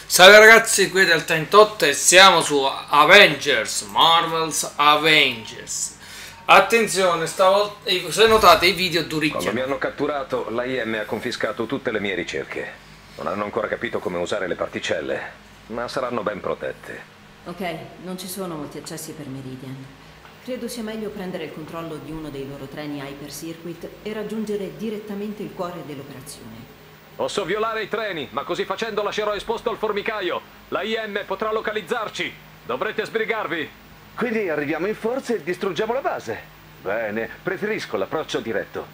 Salve ragazzi, qui del 38 e siamo su Avengers, Marvel's Avengers. Attenzione, stavolta, se notate i video duricchiano. Quando mi hanno catturato, l'AIM ha confiscato tutte le mie ricerche. Non hanno ancora capito come usare le particelle, ma saranno ben protette. Ok, non ci sono molti accessi per Meridian. Credo sia meglio prendere il controllo di uno dei loro treni Hyper Circuit e raggiungere direttamente il cuore dell'operazione. Posso violare i treni, ma così facendo lascerò esposto al formicaio. L'AIM potrà localizzarci. Dovrete sbrigarvi. Quindi arriviamo in forza e distruggiamo la base. Bene, preferisco l'approccio diretto.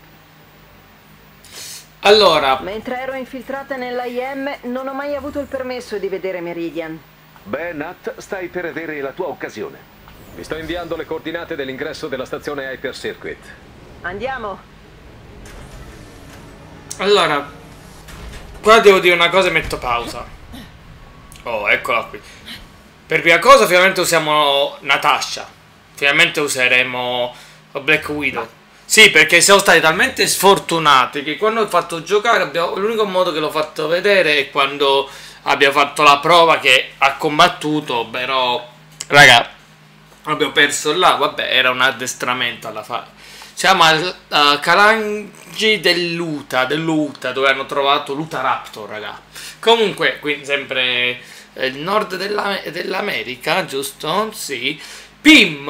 Allora, mentre ero infiltrata nell'AIM non ho mai avuto il permesso di vedere Meridian. Beh, Nat, stai per avere la tua occasione. Vi sto inviando le coordinate dell'ingresso della stazione Hyper Circuit. Andiamo. allora, qua devo dire una cosa e metto pausa. Oh, eccola qui. Per prima cosa, finalmente usiamo Natasha. Finalmente useremo Black Widow. Sì, perché siamo stati talmente sfortunati che quando ho fatto giocare, l'unico modo che l'ho fatto vedere è quando abbiamo fatto la prova che ha combattuto, però, raga, abbiamo perso là. Vabbè, era un addestramento alla fine. Siamo al Kalanji dell'Uta, dove hanno trovato l'Uta Raptor, raga. Comunque, qui sempre il nord dell'America, giusto? Sì. Pim,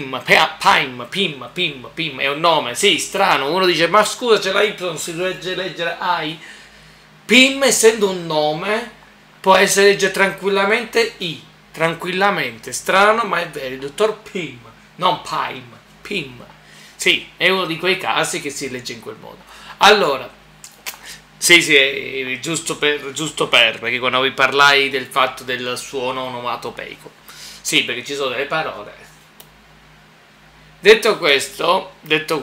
è un nome, sì, strano. Uno dice, ma scusa, c'è la Y, si deve leggere I. Pim, essendo un nome, può essere legge tranquillamente I. Tranquillamente, strano, ma è vero, il dottor Pim, non Pime, Pim. Sì, è uno di quei casi che si legge in quel modo. Allora, sì, giusto per, perché quando vi parlai del fatto del suono onomatopeico. Sì, perché ci sono delle parole. Detto questo,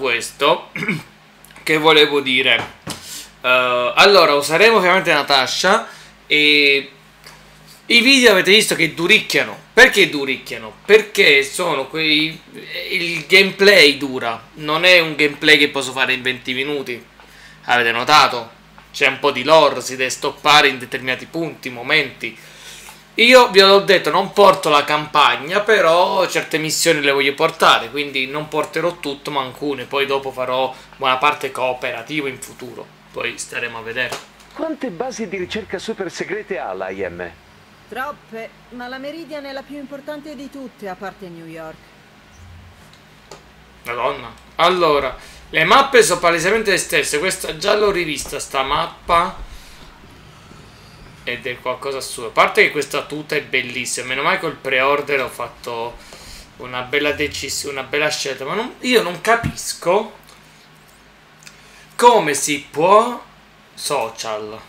che volevo dire? Allora, useremo ovviamente Natasha e i video avete visto che duricchiano. Perché duricchiano? Perché sono quei... il gameplay dura. Non è un gameplay che posso fare in 20 minuti. Avete notato? C'è un po' di lore, si deve stoppare in determinati punti, momenti. Io vi ho detto, non porto la campagna, però certe missioni le voglio portare, quindi non porterò tutto, ma alcune. Poi dopo farò buona parte cooperativo in futuro. Poi staremo a vedere. Quante basi di ricerca super segrete ha l'AIM? Troppe, ma la Meridian è la più importante di tutte, a parte New York. Madonna. Allora, le mappe sono palesemente le stesse. Questa già l'ho rivista, sta mappa. Ed è qualcosa assurdo. A parte che questa tuta è bellissima. Meno male col pre-order ho fatto una bella decisione, una bella scelta. Ma io non capisco come si può social.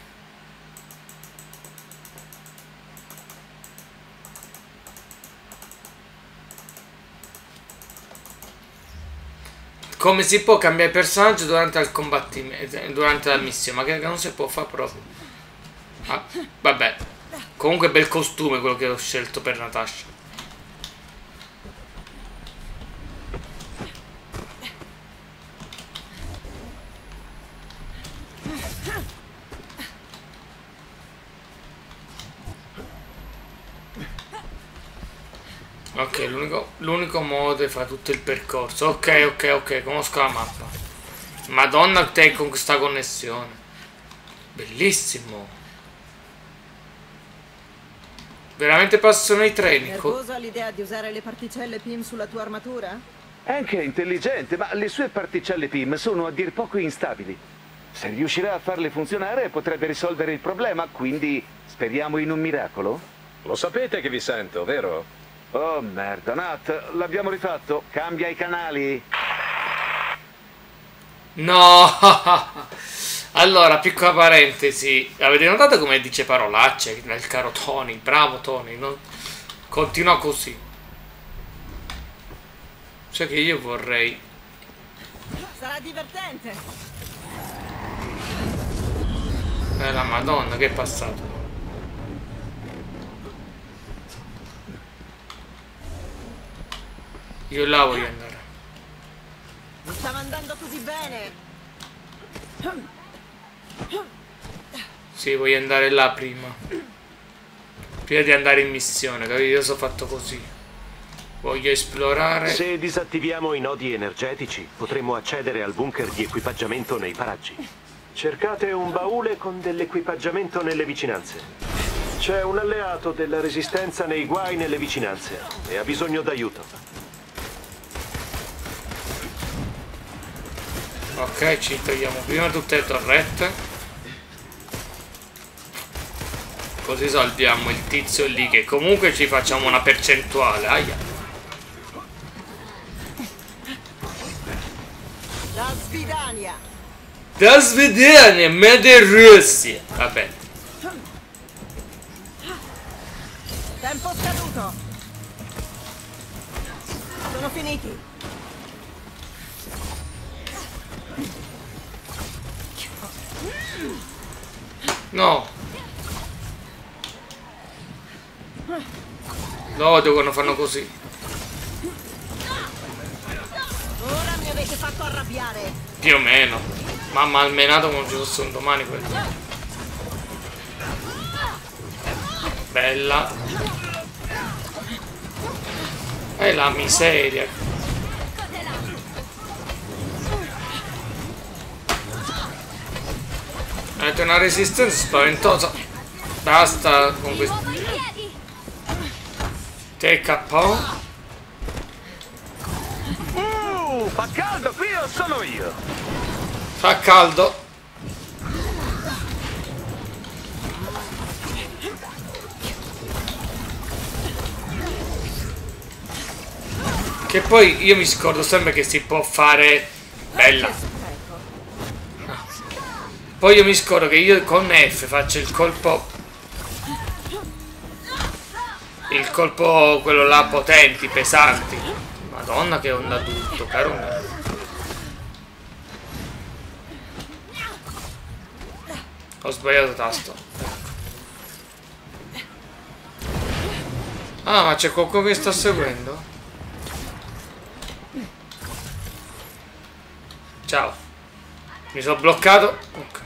Come si può cambiare personaggio durante il combattimento, durante la missione? Ma che non si può fare proprio. Ah, vabbè, comunque bel costume quello che ho scelto per Natasha. Ok, l'unico modo è fare tutto il percorso. Ok, conosco la mappa. Madonna, te con questa connessione. Bellissimo. Veramente passano i treni. Nervosa l'idea di usare le particelle PIM sulla tua armatura? È anche intelligente, ma le sue particelle PIM sono a dir poco instabili. Se riuscirà a farle funzionare potrebbe risolvere il problema, quindi speriamo in un miracolo? Lo sapete che vi sento, vero? Oh merda, Nat, l'abbiamo rifatto. Cambia i canali. No. Allora, piccola parentesi, avete notato come dice parolacce nel caro Tony? Bravo Tony, continua così. Cioè che io vorrei... Sarà divertente. La Madonna, che è passato? Io là voglio andare. Non stava andando così bene. Sì, voglio andare là prima. Prima di andare in missione, capito? Io sono fatto così. Voglio esplorare. Se disattiviamo i nodi energetici, potremo accedere al bunker di equipaggiamento nei paraggi. Cercate un baule con dell'equipaggiamento nelle vicinanze. C'è un alleato della resistenza nei guai nelle vicinanze e ha bisogno d'aiuto. Ok, ci togliamo prima tutte le torrette. Così salviamo il tizio lì, che comunque ci facciamo una percentuale. Aia. Da Svidania. Da Svedania, Made Russia. Vabbè. Tempo scaduto. Sono finiti. No. No, quando fanno così. Ora mi avete fatto arrabbiare. Più o meno. Ma malmenato come ci fosse un domani quello. Bella. È la miseria. Avete una resistenza spaventosa. Basta con questo. TKO. Fa caldo qui o sono io? Fa caldo. Che poi io mi scordo sempre che si può fare. Bella. Poi io mi scordo che io con F faccio il colpo. Il colpo quello là potenti, pesanti. Madonna che onda tutto, caro mio. Ho sbagliato tasto. Ah, ma c'è qualcuno che sta seguendo? Ciao. Mi sono bloccato. Ok.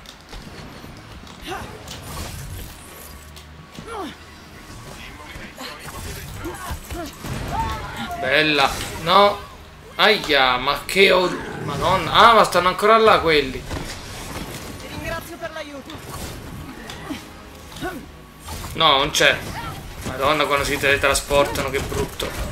Bella. No. Aia, ma che ho... Madonna. Ah, ma stanno ancora là quelli. Ti ringrazio per l'aiuto. No, non c'è. Madonna, quando si teletrasportano, che brutto.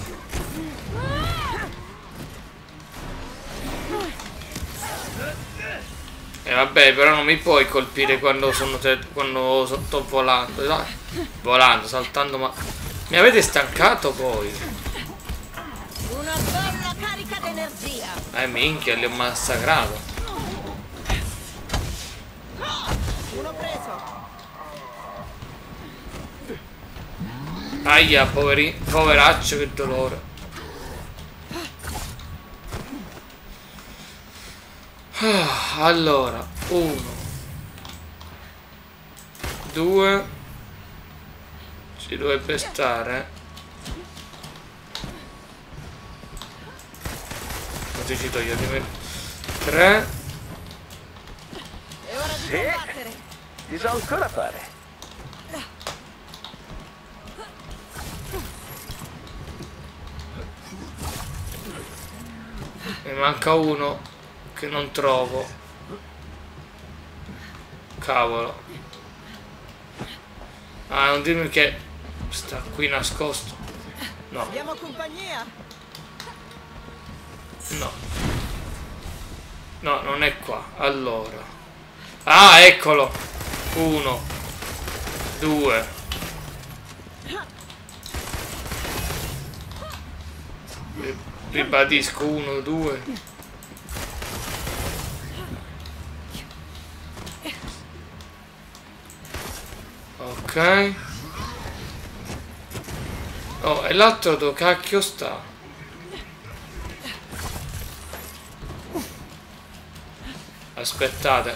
E vabbè, però non mi puoi colpire quando sto volando, dai. Volando, saltando, ma... Mi avete stancato poi. Una bella carica d'energia. Minchia, li ho massacrato. Uno preso. Aia, poveraccio, che dolore. Allora, 1 2 ci dovrebbe stare. Così ci togliamo 3. È ora di Sì. combattere. Ti so ancora fare. Ne manca uno che non trovo. Cavolo. Ah, non dirmi che sta qui nascosto. No, Abbiamo compagnia. no. No, non è qua. Allora. Ah, eccolo. 1 2. Ribadisco 1 2. Ok. Oh, e l'altro dove cacchio sta? Aspettate.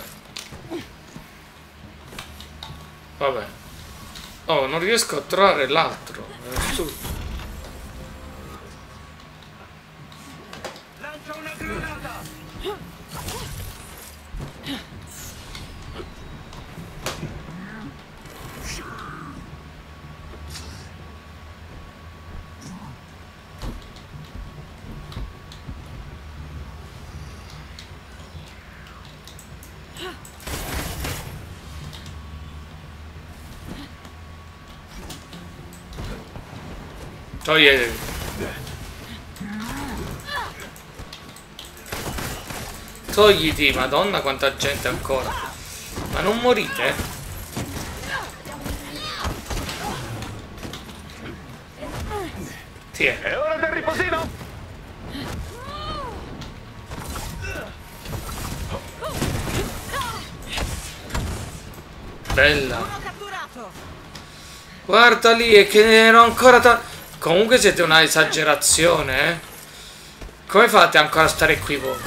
Vabbè. Oh, non riesco a trovare l'altro. È assurdo. Lancia una granata! Toglietevi. Togliti, madonna quanta gente ancora. Ma non morite? Tiè. È ora del riposino! Bella. Uno catturato. Guarda lì, è che ne ero ancora comunque siete una esagerazione, eh? Come fate ancora a stare qui voi?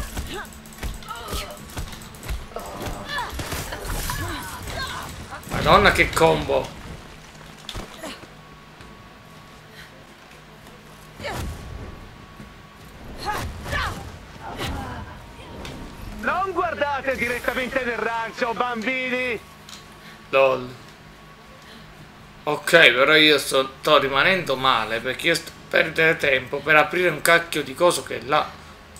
Madonna che combo. Non guardate direttamente nel rancio, bambini! LOL. Ok, però io sto rimanendo male perché io sto perdendo tempo per aprire un cacchio di coso che è là.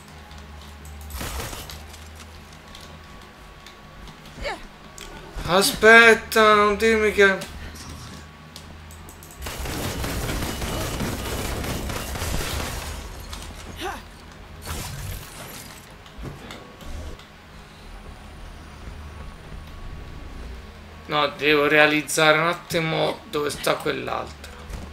Aspetta, non dirmi che... No, devo realizzare un attimo dove sta quell'altro.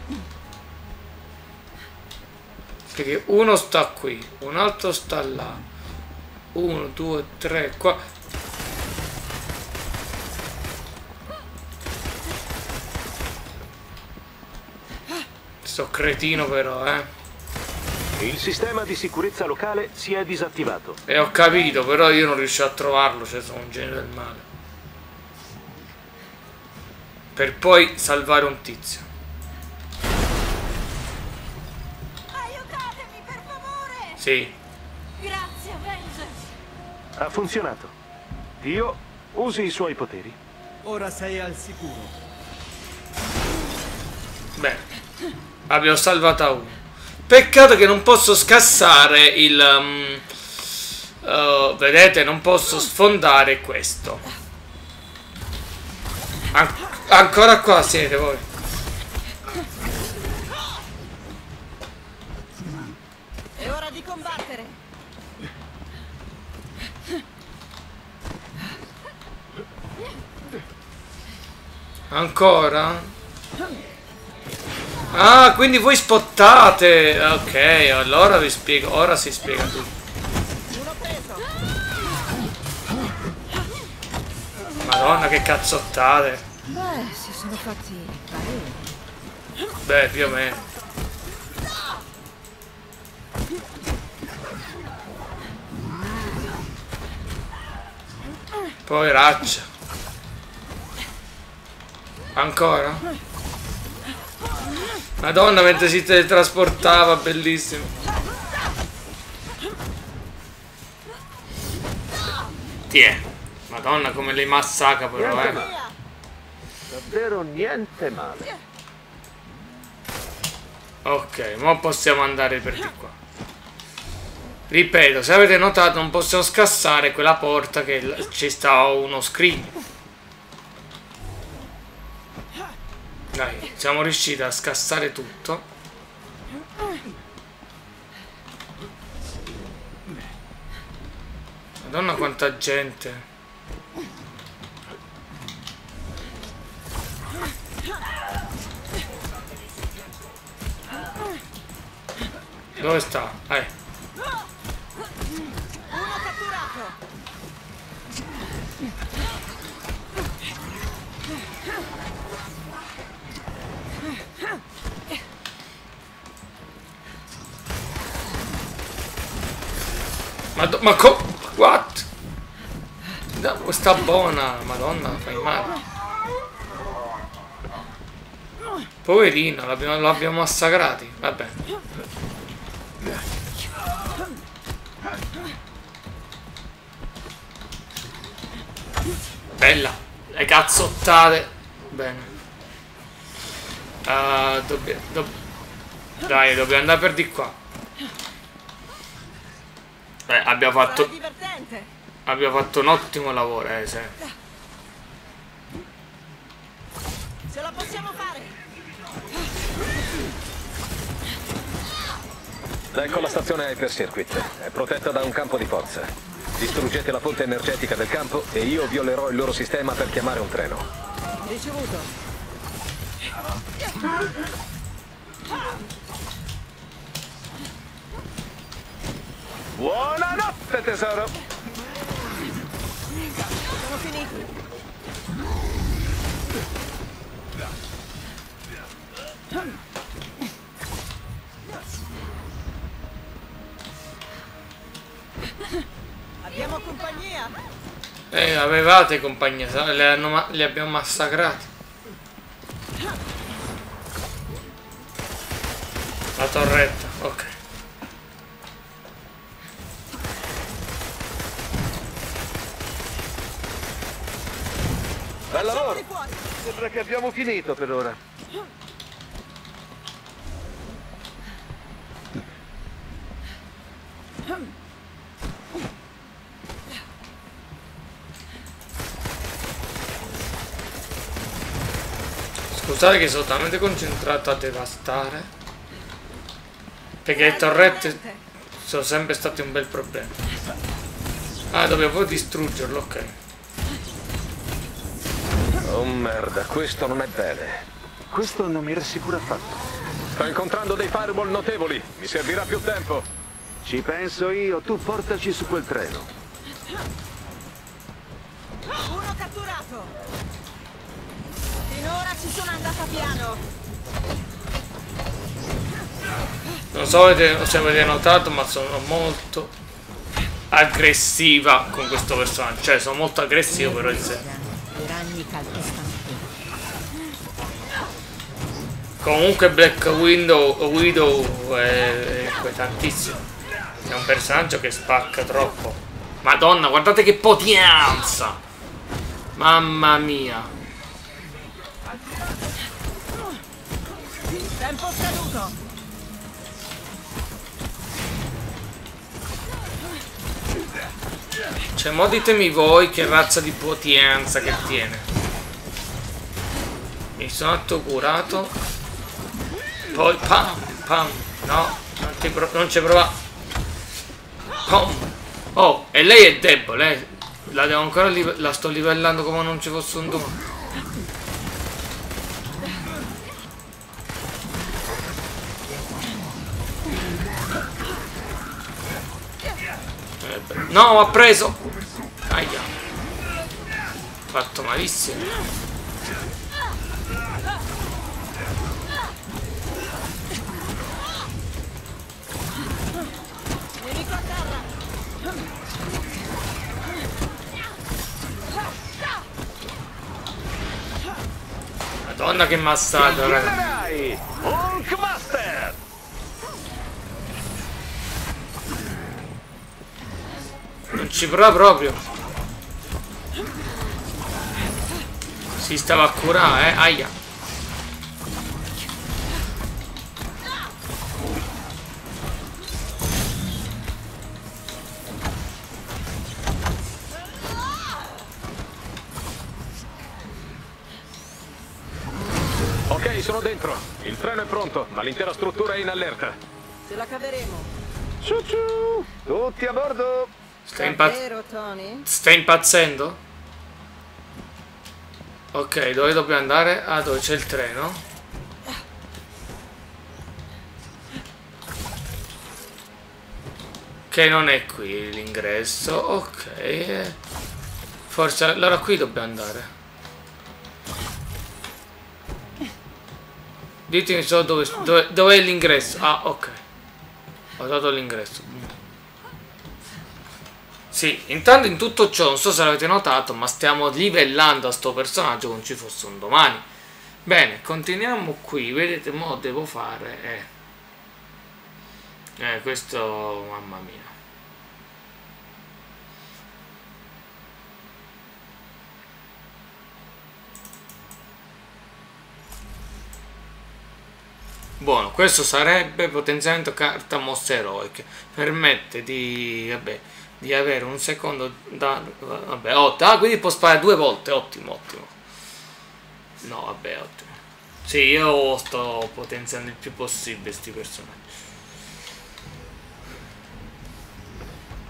Perché uno sta qui, un altro sta là. 1, 2, 3, 4. Sto cretino però, Il sistema di sicurezza locale si è disattivato. E ho capito, però io non riuscivo a trovarlo, cioè sono un genio del male. Per poi salvare un tizio. Aiutatemi, per favore! Sì. Grazie, Avenger. Ha funzionato. Dio, usi i suoi poteri. Ora sei al sicuro. Bene. Abbiamo salvato uno. Peccato che non posso scassare il... vedete, non posso sfondare questo. Ancora qua siete voi. È ora di combattere. Ancora? Ah, quindi voi spottate. Ok, allora vi spiego. Ora si spiega tutto. Uno preso. Madonna che cazzottate. Beh, si sono fatti parecchi. Beh, più o meno. Poveraccia. Ancora? Madonna, mentre si teletrasportava, bellissimo. Tiè. Madonna, come li massacra però, Niente male. Davvero niente male. Ok, ma possiamo andare per di qua. Ripeto, se avete notato non possiamo scassare quella porta che ci sta uno screen. Dai, siamo riusciti a scassare tutto. Madonna quanta gente. Dove sta? Uno catturato. Ma what? Sta buona, madonna, fai male. Poverino, l'abbiamo massacrati, vabbè. Bella, le cazzottate. Bene. Dai, dobbiamo andare per di qua. Abbiamo Sarà fatto divertente. un ottimo lavoro, sì. Ce la possiamo fare. Ecco la stazione Hyper Circuit. È protetta da un campo di forza. Distruggete la fonte energetica del campo e io violerò il loro sistema per chiamare un treno. Ricevuto. Buonanotte, tesoro! Sono finiti. Abbiamo compagnia. Avevate compagnia, li abbiamo massacrati. La torretta, ok. Bel lavoro! Facciamoli fuori. Sembra che abbiamo finito per ora. Scusate che sono talmente concentrato a devastare, perché le torrette sono sempre state un bel problema. Ah, dovevo distruggerlo, ok. Oh merda, questo non è bene. Questo non mi rassicura affatto. Sto incontrando dei fireball notevoli. Mi servirà più tempo. Ci penso io, tu portaci su quel treno. Uno catturato. Finora ci sono andata piano. Non so se avete notato, ma sono molto aggressiva con questo personaggio. Cioè, sono molto aggressivo però in sé. I ragni calpestano. Comunque Black Widow è inquietantissimo. È un personaggio che spacca troppo. Madonna, guardate che potenza! Mamma mia. Tempo scaduto. Cioè, mo ditemi voi che razza di potenza che tiene. Mi sono autocurato. Poi pam, pam. No, non ci prova. Pam. Oh, e lei è debole, La devo ancora la sto livellando come non ci fosse un domani. No, ha preso. Aia. Fatto malissimo. Nemico a terra. Madonna che massacro, raga. Dai! Hulkbuster! Non ci prova proprio. Si stava a curare, aia. Ok, sono dentro. Il treno è pronto, ma l'intera struttura è in allerta. Ce la caveremo. Ciu ciu! Tutti a bordo! Davvero, Tony? Stai impazzendo? Ok, dove dobbiamo andare? Ah, dove c'è il treno? Che non è qui l'ingresso. Ok. Forse allora qui dobbiamo andare. Ditemi solo dove è l'ingresso. Ah, ok. Ho dato l'ingresso. Sì, intanto in tutto ciò, non so se l'avete notato, ma stiamo livellando a sto personaggio come ci fosse un domani. Bene, continuiamo qui. Vedete, mo devo fare... questo... mamma mia. Buono, questo sarebbe potenziamento carta mosse eroiche. Permette di... vabbè... di avere un secondo da... vabbè, ottimo. Ah, quindi può sparare 2 volte. Ottimo, ottimo. No, vabbè, ottimo. Sì, io sto potenziando il più possibile sti personaggi.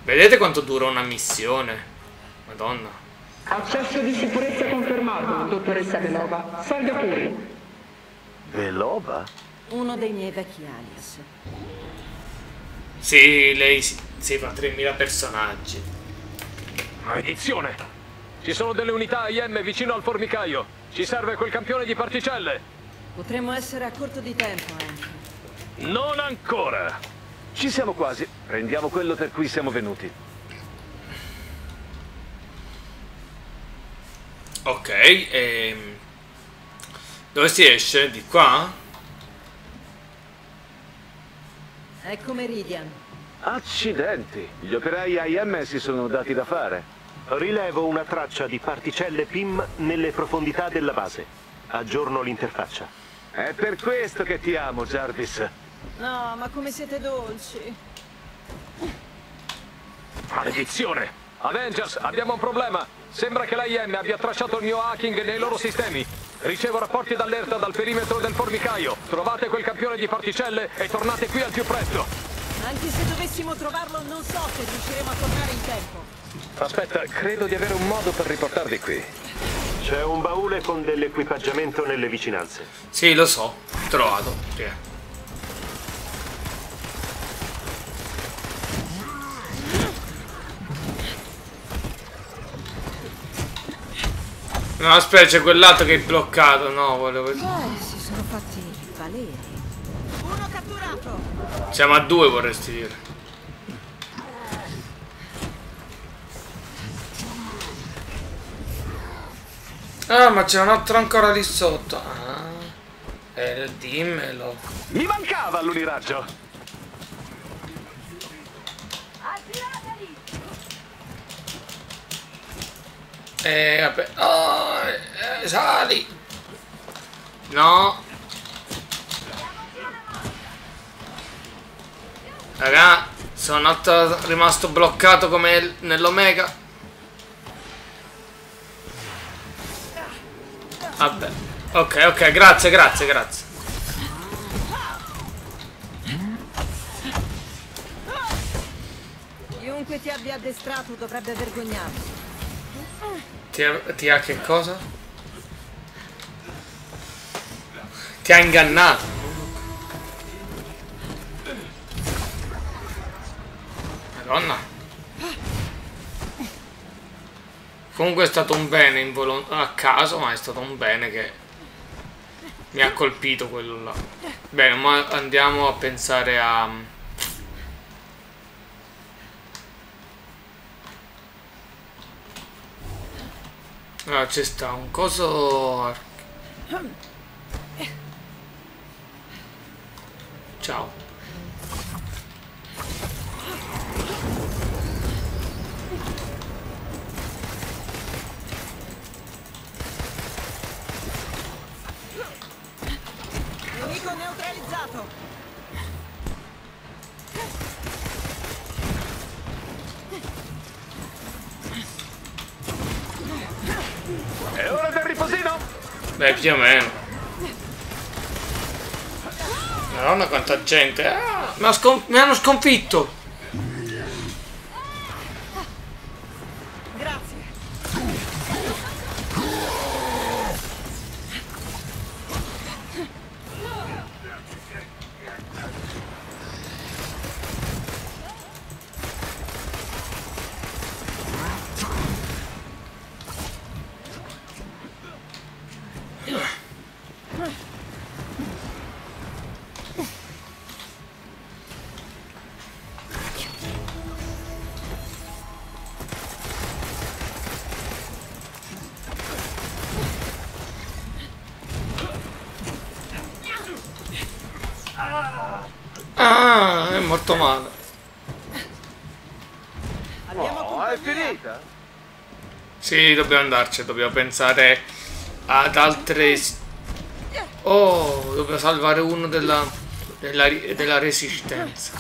Vedete quanto dura una missione? Madonna. Accesso di sicurezza confermato, dottoressa Belova. Salga pure. Belova? Uno dei miei vecchi alias. Sì, lei si fa 3000 personaggi. Maledizione! Ci sono delle unità IM vicino al formicaio. Ci serve quel campione di particelle. Potremmo essere a corto di tempo, Hank. Non ancora. Ci siamo quasi. Prendiamo quello per cui siamo venuti. Ok, dove si esce? Di qua? Ecco Meridian. Accidenti. Gli operai IM si sono dati da fare. Rilevo una traccia di particelle PIM nelle profondità della base. Aggiorno l'interfaccia. È per questo che ti amo, Jarvis. No, ma come siete dolci. Maledizione! Avengers, abbiamo un problema. Sembra che l'IM abbia tracciato il mio hacking nei loro sistemi. Ricevo rapporti d'allerta dal perimetro del formicaio. Trovate quel campione di particelle e tornate qui al più presto. Anche se dovessimo trovarlo, non so se riusciremo a tornare in tempo. Aspetta, credo di avere un modo per riportarvi qui. C'è un baule con dell'equipaggiamento nelle vicinanze. Sì, lo so. Trovato. Sì. No, aspetta, c'è quel lato che è bloccato. No, volevo... Si sono fatti valere. Uno catturato. Siamo a 2, vorresti dire. Ah, ma c'è un altro ancora lì sotto. Ah, dimmelo. Mi mancava l'uniraggio. Vabbè. Oh, sali. No. Raga, sono rimasto bloccato come nell'Omega. Vabbè. Ok, grazie. Chiunque ti abbia addestrato dovrebbe vergognarsi. Ti ha che cosa? Ti ha ingannato. Madonna. Comunque è stato un bene a caso, ma è stato un bene che mi ha colpito quello là. Bene, ma andiamo a pensare a... Allora, c'è sta un coso... Ciao. Nemico neutralizzato. È ora del riposino? Beh, più o meno. Madonna quanta gente. Ah, mi hanno sconfitto. Grazie. Ah, è morto male. No, è finita? Sì, dobbiamo andarci, dobbiamo pensare ad altre... Oh, dobbiamo salvare uno della resistenza.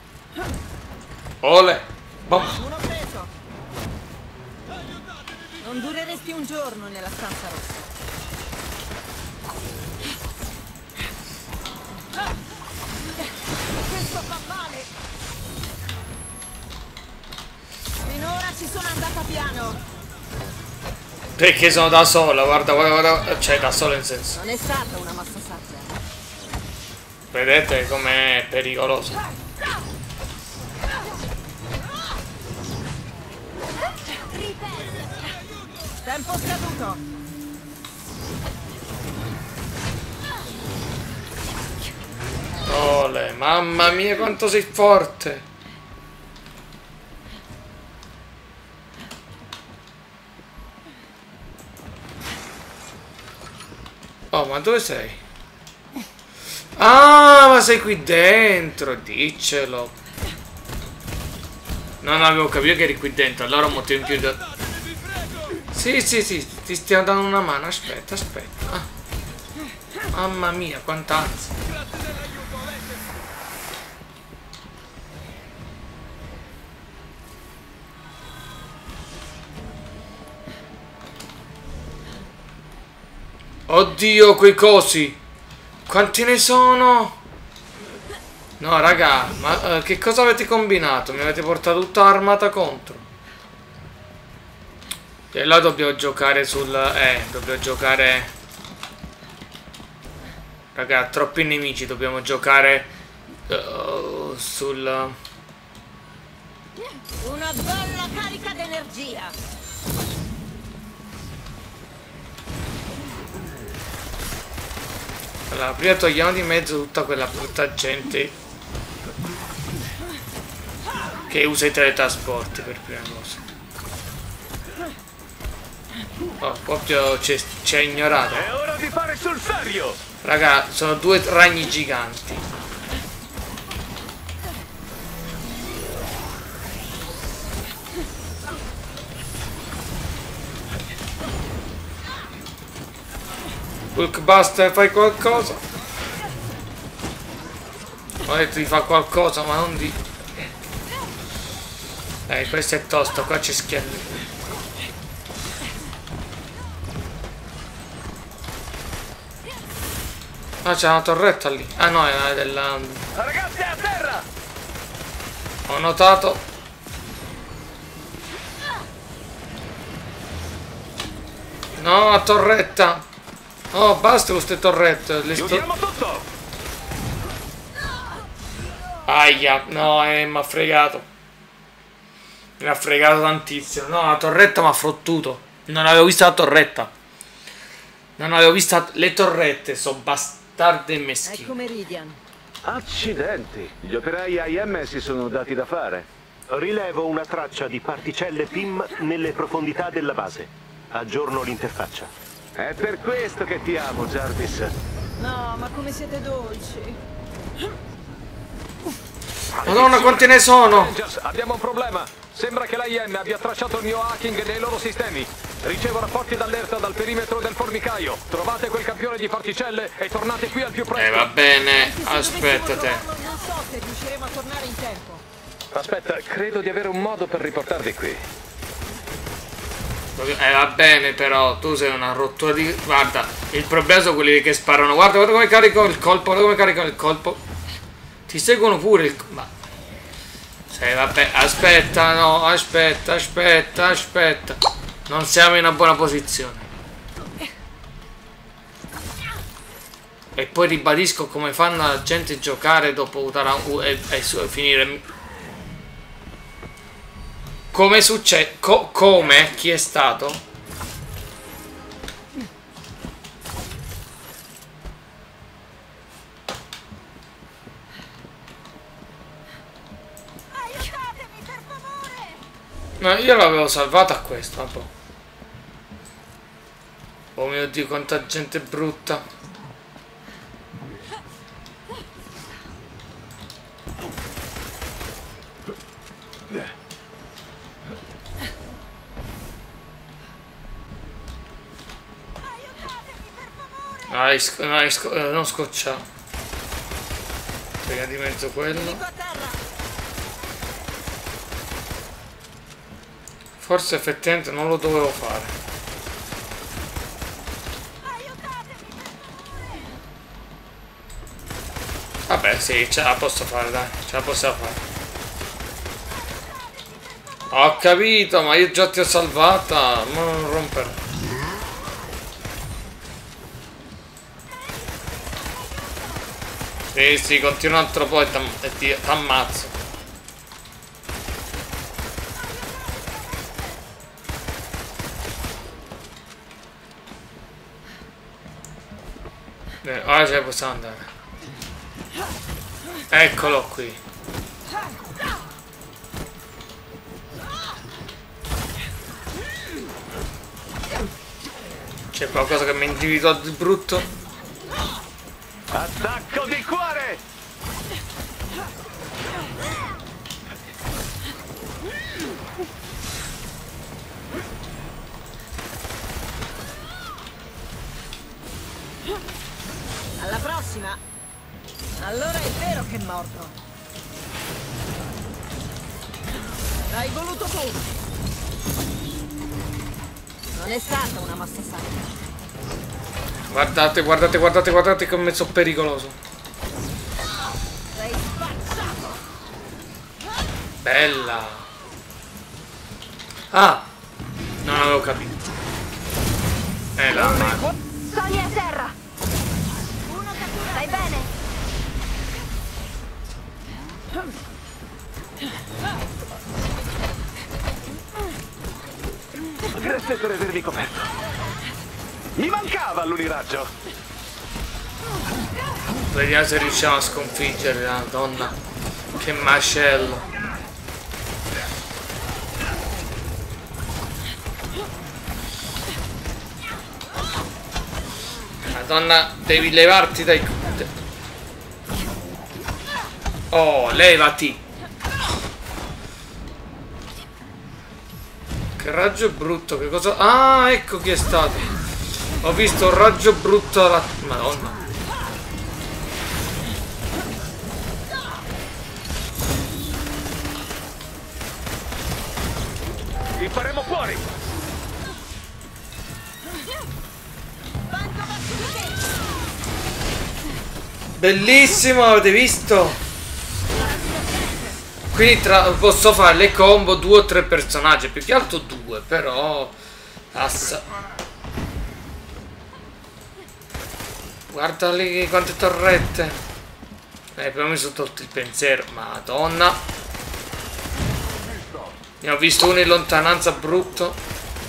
Ole! Boh. Uno preso. Non dureresti un giorno nella stanza rossa. Questo fa male! Finora ci sono andata piano. Perché sono da sola, guarda, guarda, cioè da sola in senso. Non è stata una massa saggia. Vedete com'è pericoloso. Tempo scaduto. Ole, mamma mia quanto sei forte. Oh, ma dove sei? Ah, ma sei qui dentro, diccelo. Non avevo capito che eri qui dentro, allora un motivo in più da... Sì, ti stiamo dando una mano, aspetta. Ah. Mamma mia, quanta ansia. Oddio, quei cosi! Quanti ne sono? No, raga, ma che cosa avete combinato? Mi avete portato tutta l'armata contro. E là dobbiamo giocare sul... dobbiamo giocare... Raga, troppi nemici, dobbiamo giocare... sul... Una bella carica d'energia. Allora, prima togliamo di mezzo tutta quella brutta gente che usa i teletrasporti per prima cosa. Oh, proprio ci ha ignorato. È ora di fare sul serio! Raga, sono due ragni giganti. Hulkbuster, fai qualcosa? Ho detto di fare qualcosa, ma non di... questo è tosto, qua c'è schiello. Ah, c'è una torretta lì. Ah no, è della... Ragazzi, a terra! Ho notato. No, la torretta. Oh, basta queste torrette. Chiudiamo tutto! Aia, no, mi ha fregato. Mi ha fregato tantissimo. No, la torretta mi ha frottuto. Non avevo visto la torretta. Non avevo visto le torrette. Sono bastarde e meschine. Ecco Meridian. Accidenti, gli operai IM si sono dati da fare. Rilevo una traccia di particelle PIM nelle profondità della base. Aggiorno l'interfaccia. È per questo che ti amo, Jarvis. No, ma come siete dolci. Madonna, quanti ne sono? Avengers, abbiamo un problema. Sembra che l'AIM abbia tracciato il mio hacking nei loro sistemi. Ricevo rapporti d'allerta dal perimetro del formicaio. Trovate quel campione di particelle e tornate qui al più presto. Va bene, Anche se aspetta te. dovessimo trovarlo, non so se riusciremo a tornare in tempo. Aspetta, credo di avere un modo per riportarvi qui. Va bene, però tu sei una rottura di... Guarda, il problema sono quelli che sparano. Guarda come carico il colpo, guarda come carico il colpo. Ti seguono pure il... Ma... vabbè, aspetta, no, aspetta. Non siamo in una buona posizione. E poi ribadisco come fanno la gente a giocare dopo e finire... Come succede? Come? Chi è stato? Aiutatemi, per favore! No, io l'avevo salvata a questo, vabbè. Oh mio Dio, quanta gente brutta. Non scoccia. Frega di mezzo quello. Forse effettivamente non lo dovevo fare. Vabbè, sì, ce la posso fare, dai, ce la possiamo fare. Ho capito, ma io già ti ho salvata, ma non rompere. Sì, sì, continua un altro po' e ti ammazzo. Ora ce ne possiamo andare. Eccolo qui. C'è qualcosa che mi individua di brutto? Attacco di cuore! Alla prossima! Allora è vero che è morto. L'hai voluto tu. Non è stata una mossa sacra. Guardate, guardate, guardate, guardate che mezzo pericoloso. Sei spazzato. Bella. Ah, non avevo capito. La mano. Tony a terra. Stai bene? Grazie per avermi coperto. Mi mancava l'uniraggio. Vediamo se riusciamo a sconfiggere la donna. Che macello. Madonna, devi levarti dai... Oh, levati. Che raggio brutto, che cosa... Ah, ecco chi è stato. Ho visto un raggio brutto alla... Madonna. Li faremo fuori. Bellissimo, avete visto? Quindi posso fare le combo 2 o 3 personaggi, più che altro 2, però... Guarda lì quante torrette. Però mi sono tolto il pensiero. Madonna. Ne ho visto uno in lontananza brutto.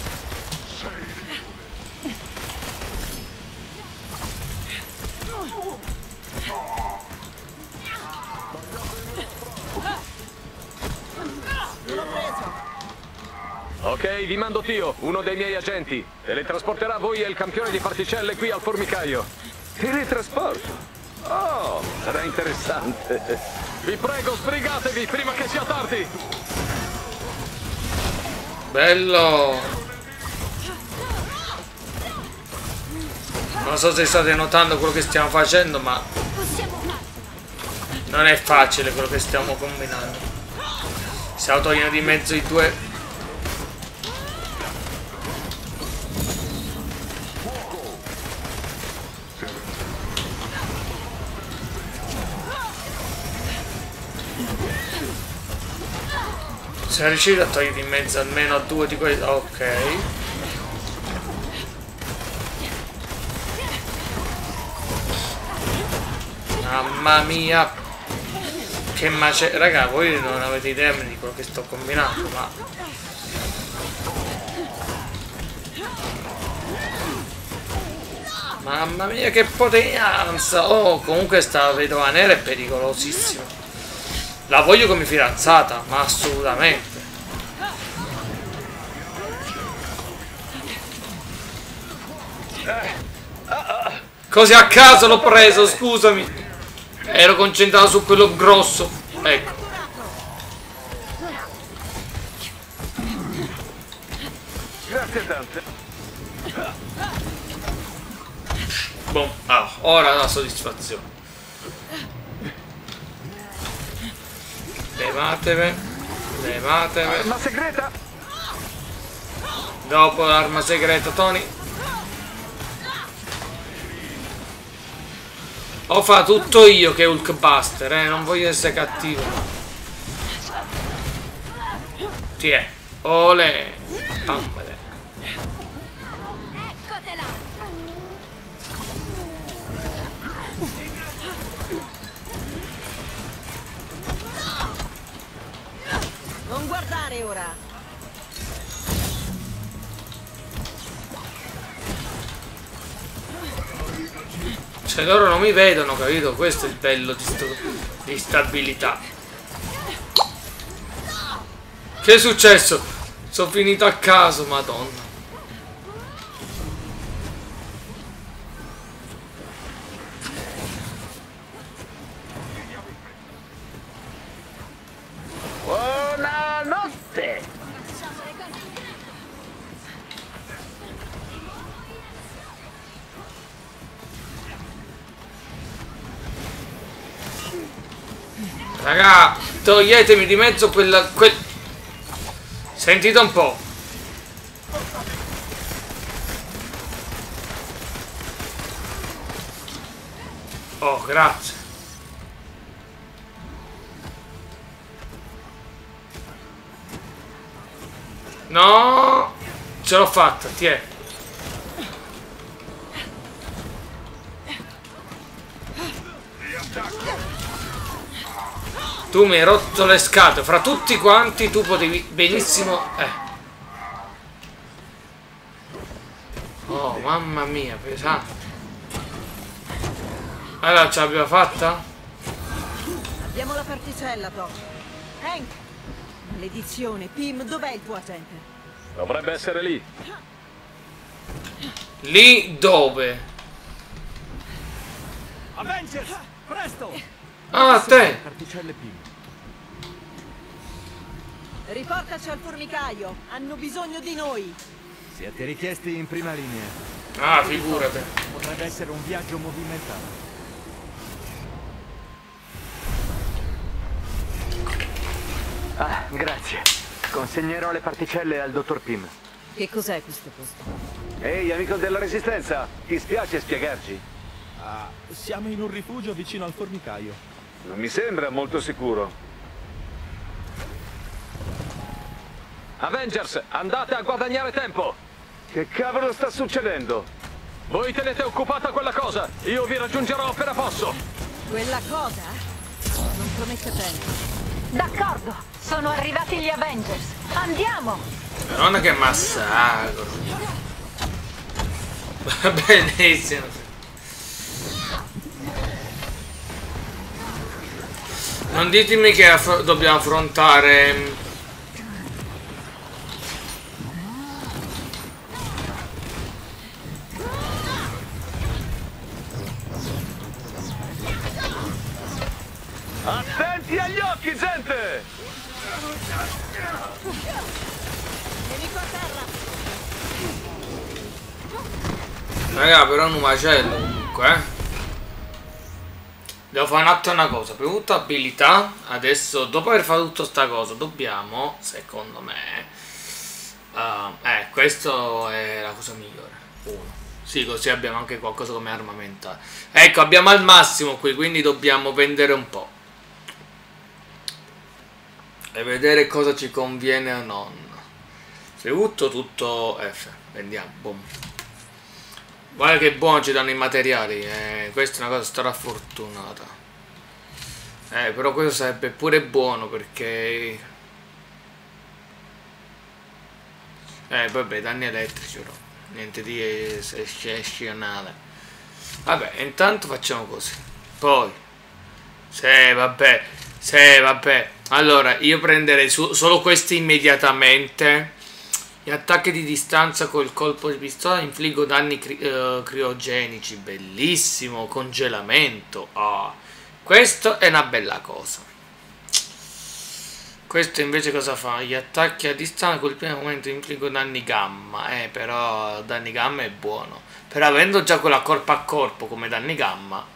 Ok, vi mando Tio, uno dei miei agenti. Teletrasporterà voi e il campione di particelle qui al formicaio. Teletrasporto? Oh, sarà interessante. Vi prego, sbrigatevi prima che sia tardi. Bello. Non so se state notando quello che stiamo facendo, ma non è facile quello che stiamo combinando. Stiamo togliendo di mezzo i due. Siamo riusciti a togliere in mezzo almeno a 2 di questi. Ok. Mamma mia. Che macello. Raga, voi non avete idea di quello che sto combinando, ma... Mamma mia, che potenza. Oh, comunque sta vedova nera è pericolosissima. La voglio come fidanzata, ma assolutamente. Così a caso l'ho preso, scusami. Ero concentrato su quello grosso. Ecco. Grazie tante. Boom. Ah, ora la soddisfazione. Levatevi. Levatevi. Arma segreta? Dopo l'arma segreta, Tony. Ho fatto tutto io che Hulkbuster, non voglio essere cattivo. Tiè. Ole. Tammele. Non guardare ora. Cioè loro non mi vedono, capito? Questo è il bello di stabilità. Che è successo? Sono finito a caso, madonna. Buonanotte! Raga, toglietemi di mezzo quella... Sentite un po'. Oh, grazie. No! Ce l'ho fatta, tiè. Tu mi hai rotto le scatole. Fra tutti quanti tu potevi benissimo... Oh, mamma mia, pesante. Allora, ce l'abbiamo fatta? Abbiamo la particella, Doc. Hank! Maledizione. Pym, dov'è il tuo agente? Dovrebbe essere lì. Lì dove? Avengers! Presto! Ah, te! Particelle Pym. Riportaci al formicaio. Hanno bisogno di noi. Siete richiesti in prima linea. Ah, figurate. Potrebbe essere un viaggio movimentato. Ah, grazie. Consegnerò le particelle al dottor Pym. Che cos'è questo posto? Ehi, amico della Resistenza, ti spiace spiegarci? Ah, siamo in un rifugio vicino al formicaio. Non mi sembra molto sicuro. Avengers, andate a guadagnare tempo. Che cavolo sta succedendo? Voi tenete occupata quella cosa. Io vi raggiungerò appena posso. Quella cosa? Non promette bene. D'accordo, sono arrivati gli Avengers. Andiamo! Madonna che massacro. Benissimo. Non ditemi che dobbiamo affrontare... Attenti agli occhi, gente! Nemico a terra! Raga, però è un macello comunque, Devo fare un attimo una cosa. Per tutta abilità, adesso, dopo aver fatto tutta sta cosa, dobbiamo, secondo me... questo è la cosa migliore. Uno. Sì, così abbiamo anche qualcosa come armamentale. Ecco, abbiamo al massimo qui, quindi dobbiamo vendere un po'. E vedere cosa ci conviene o non. Se butto tutto F. Vendiamo, boom. Guarda che buono ci danno i materiali. Questa è una cosa strafortunata. Però questo sarebbe pure buono perché... vabbè, danni elettrici però. Niente di eccezionale. Vabbè, intanto facciamo così. Poi vabbè. Allora, io prenderei solo questi immediatamente. Gli attacchi di distanza col colpo di pistola infliggo danni criogenici. Bellissimo. Congelamento. Questo è una bella cosa. Questo invece cosa fa? Gli attacchi a distanza col primo momento infliggo danni gamma. Però danni gamma è buono. Però avendo già quella corpo a corpo come danni gamma,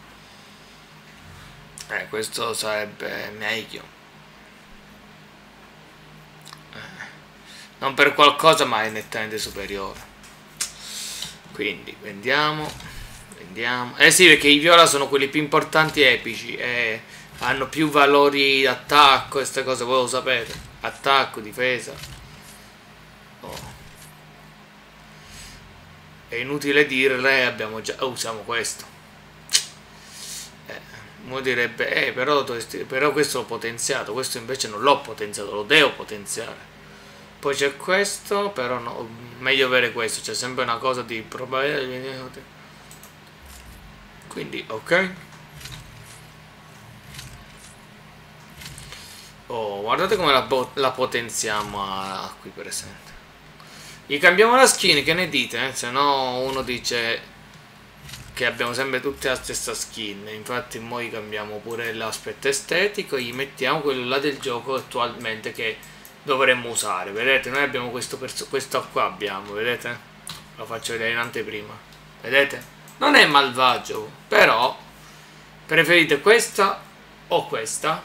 questo sarebbe meglio. Non per qualcosa, ma è nettamente superiore. Quindi vendiamo. Eh sì, perché i viola sono quelli più importanti e epici e hanno più valori d'attacco e queste cose, voi lo sapete. Attacco, difesa. Oh. È inutile dirle, abbiamo già... usiamo questo. Uno direbbe, però questo l'ho potenziato, questo invece non l'ho potenziato, lo devo potenziare. Poi c'è questo, però no, meglio avere questo, c'è sempre una cosa di probabilità. Quindi, ok. Oh, guardate come la potenziamo qui presente. Gli cambiamo la skin, che ne dite? Se no uno dice che abbiamo sempre tutte la stessa skin. Infatti noi cambiamo pure l'aspetto estetico, gli mettiamo quello là del gioco attualmente che dovremmo usare. Vedete, noi abbiamo questo qua abbiamo, vedete? Lo faccio vedere in anteprima. Vedete? Non è malvagio, però preferite questa o questa?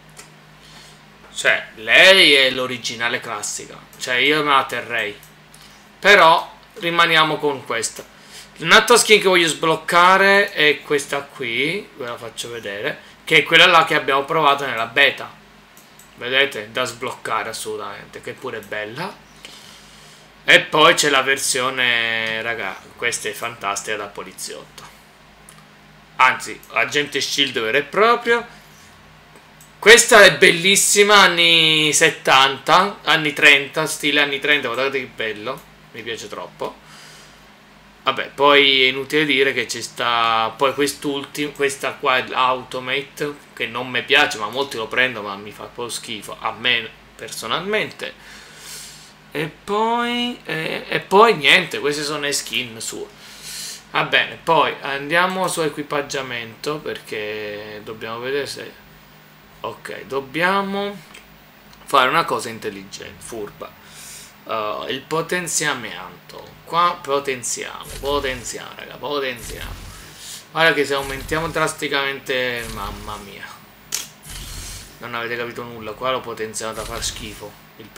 Cioè, lei è l'originale classica, cioè io me la terrei, però rimaniamo con questa. Un'altra skin che voglio sbloccare è questa qui, ve la faccio vedere, che è quella là che abbiamo provato nella beta. Vedete? Da sbloccare assolutamente, che pure è bella. E poi c'è la versione, raga, questa è fantastica da poliziotto. Anzi, agente shield vero e proprio. Questa è bellissima, anni 70, anni 30, stile anni 30, guardate che bello, mi piace troppo. Vabbè, poi è inutile dire che ci sta poi questa qua è l'Automate, che non mi piace, ma molti lo prendono, ma mi fa un po' schifo, a me personalmente. E poi niente, queste sono le skin sue. Va bene, poi andiamo su equipaggiamento, perché dobbiamo vedere se... Ok, dobbiamo fare una cosa intelligente, furba. Il potenziamento. Qua potenziamo, raga, potenziamo. Guarda che se aumentiamo drasticamente, mamma mia, non avete capito nulla. Qua lo potenziamo da far schifo.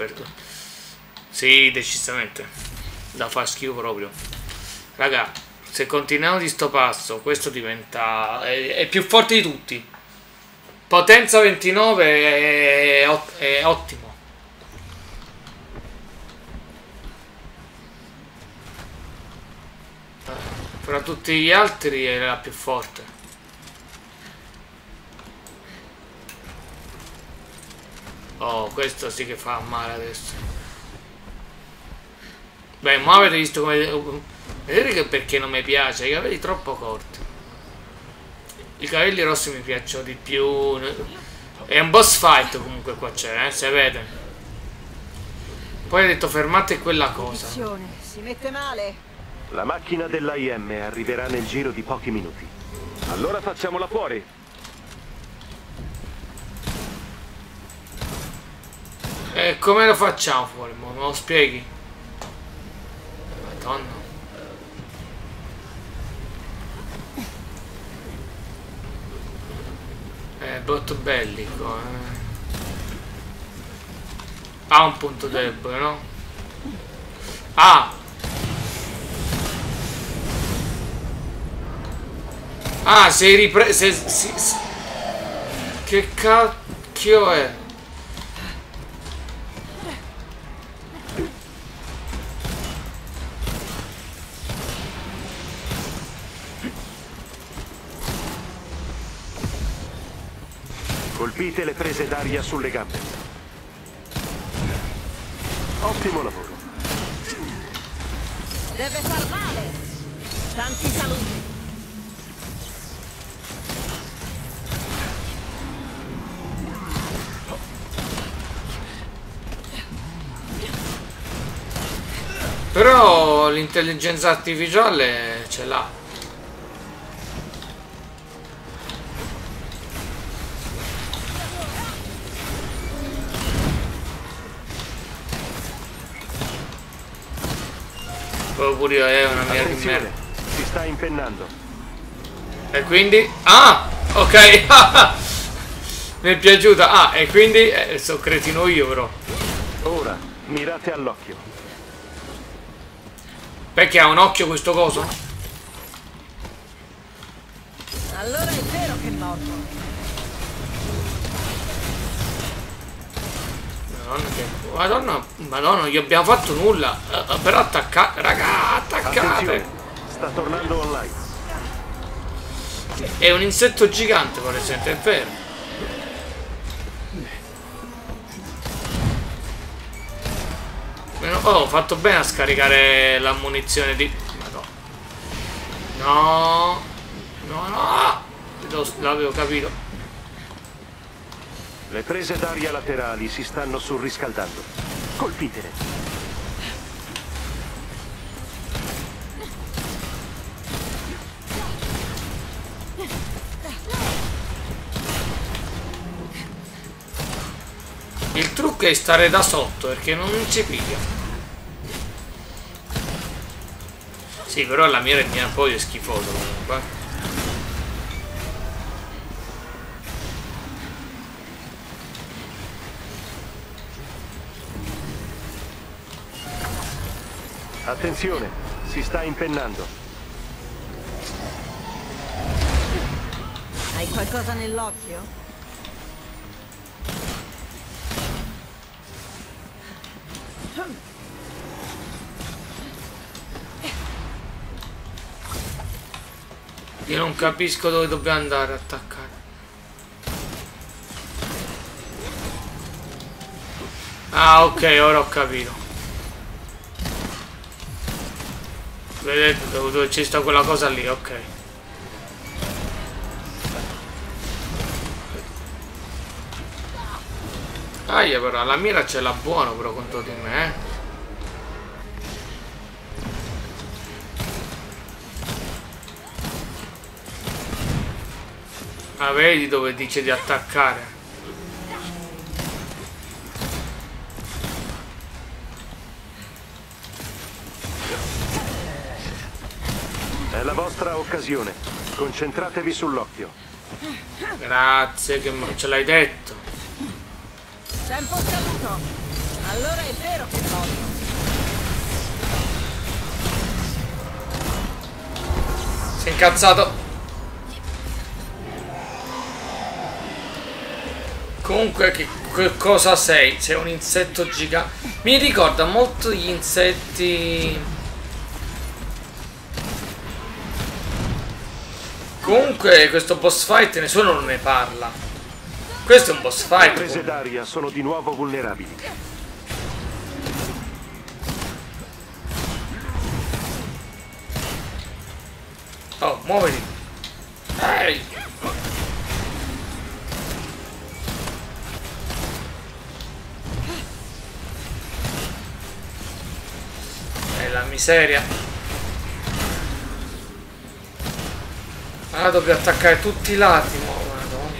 Sì, decisamente da far schifo proprio. Raga, se continuiamo di sto passo, questo diventa... è più forte di tutti. Potenza 29 è ottimo. Fra tutti gli altri è la più forte. Oh, questo sì che fa male adesso. Beh, ma avete visto come... Vedete che perché non mi piace? I capelli troppo corti. I capelli rossi mi piacciono di più. È un boss fight comunque qua c'è, se vede. Poi ha detto fermate quella cosa. Si mette male. La macchina dell'AIM arriverà nel giro di pochi minuti. Allora facciamola fuori. E come lo facciamo fuori? Me lo spieghi? Madonna. Botto bellico, Ha un punto debole, no? Ah! Ah, sei ripreso. Che cacchio è? Colpite le prese d'aria sulle gambe. Ottimo lavoro. Deve far male. Tanti saluti. Però l'intelligenza artificiale ce l'ha. Pure io è una mia di merda. Si sta impennando. E quindi? Ah! Ok! Mi è piaciuta. Ah, e quindi so cretino io però. Ora Mirate all'occhio. Perché ha un occhio questo coso? Allora è vero che è morto. Madonna, non gli abbiamo fatto nulla. Però attaccate, raga, attaccate. Attenzione, sta tornando online. È un insetto gigante, per esempio, è vero. Oh, ho fatto bene a scaricare la munizione di... Madonna. No. L'avevo capito. Le prese d'aria laterali si stanno surriscaldando. Colpitele. Il trucco è stare da sotto perché non ci piglia. Sì, però la mira poi è schifoso comunque. Attenzione, si sta impennando. Hai qualcosa nell'occhio? Io non capisco dove dobbiamo andare a attaccare. Ah, ok, ora ho capito. Vedete dove c'è sta quella cosa lì, ok. Aia, però la mira ce l'ha buono però contro di me, Ah, vedi dove dice di attaccare? È la vostra occasione. Concentratevi sull'occhio. Grazie che ce l'hai detto. Tempo scaduto. Allora è vero che voglio. Si è incazzato. Comunque che cosa sei? Sei un insetto gigante. Mi ricorda molto gli insetti. Comunque questo boss fight nessuno non ne parla. Questo è un boss fight. Le prese d'aria sono di nuovo vulnerabili. Oh, muoviti. Ehi. La miseria. Ah, dobbiamo attaccare tutti i lati. Madonna.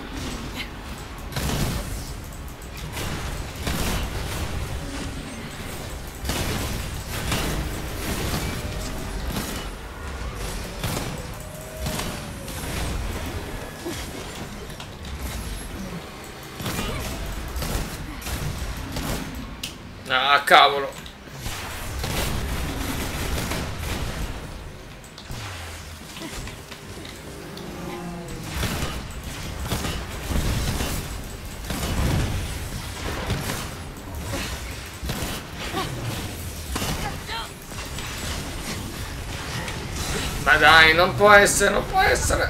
Ah, cavolo. Ma dai, non può essere, non può essere.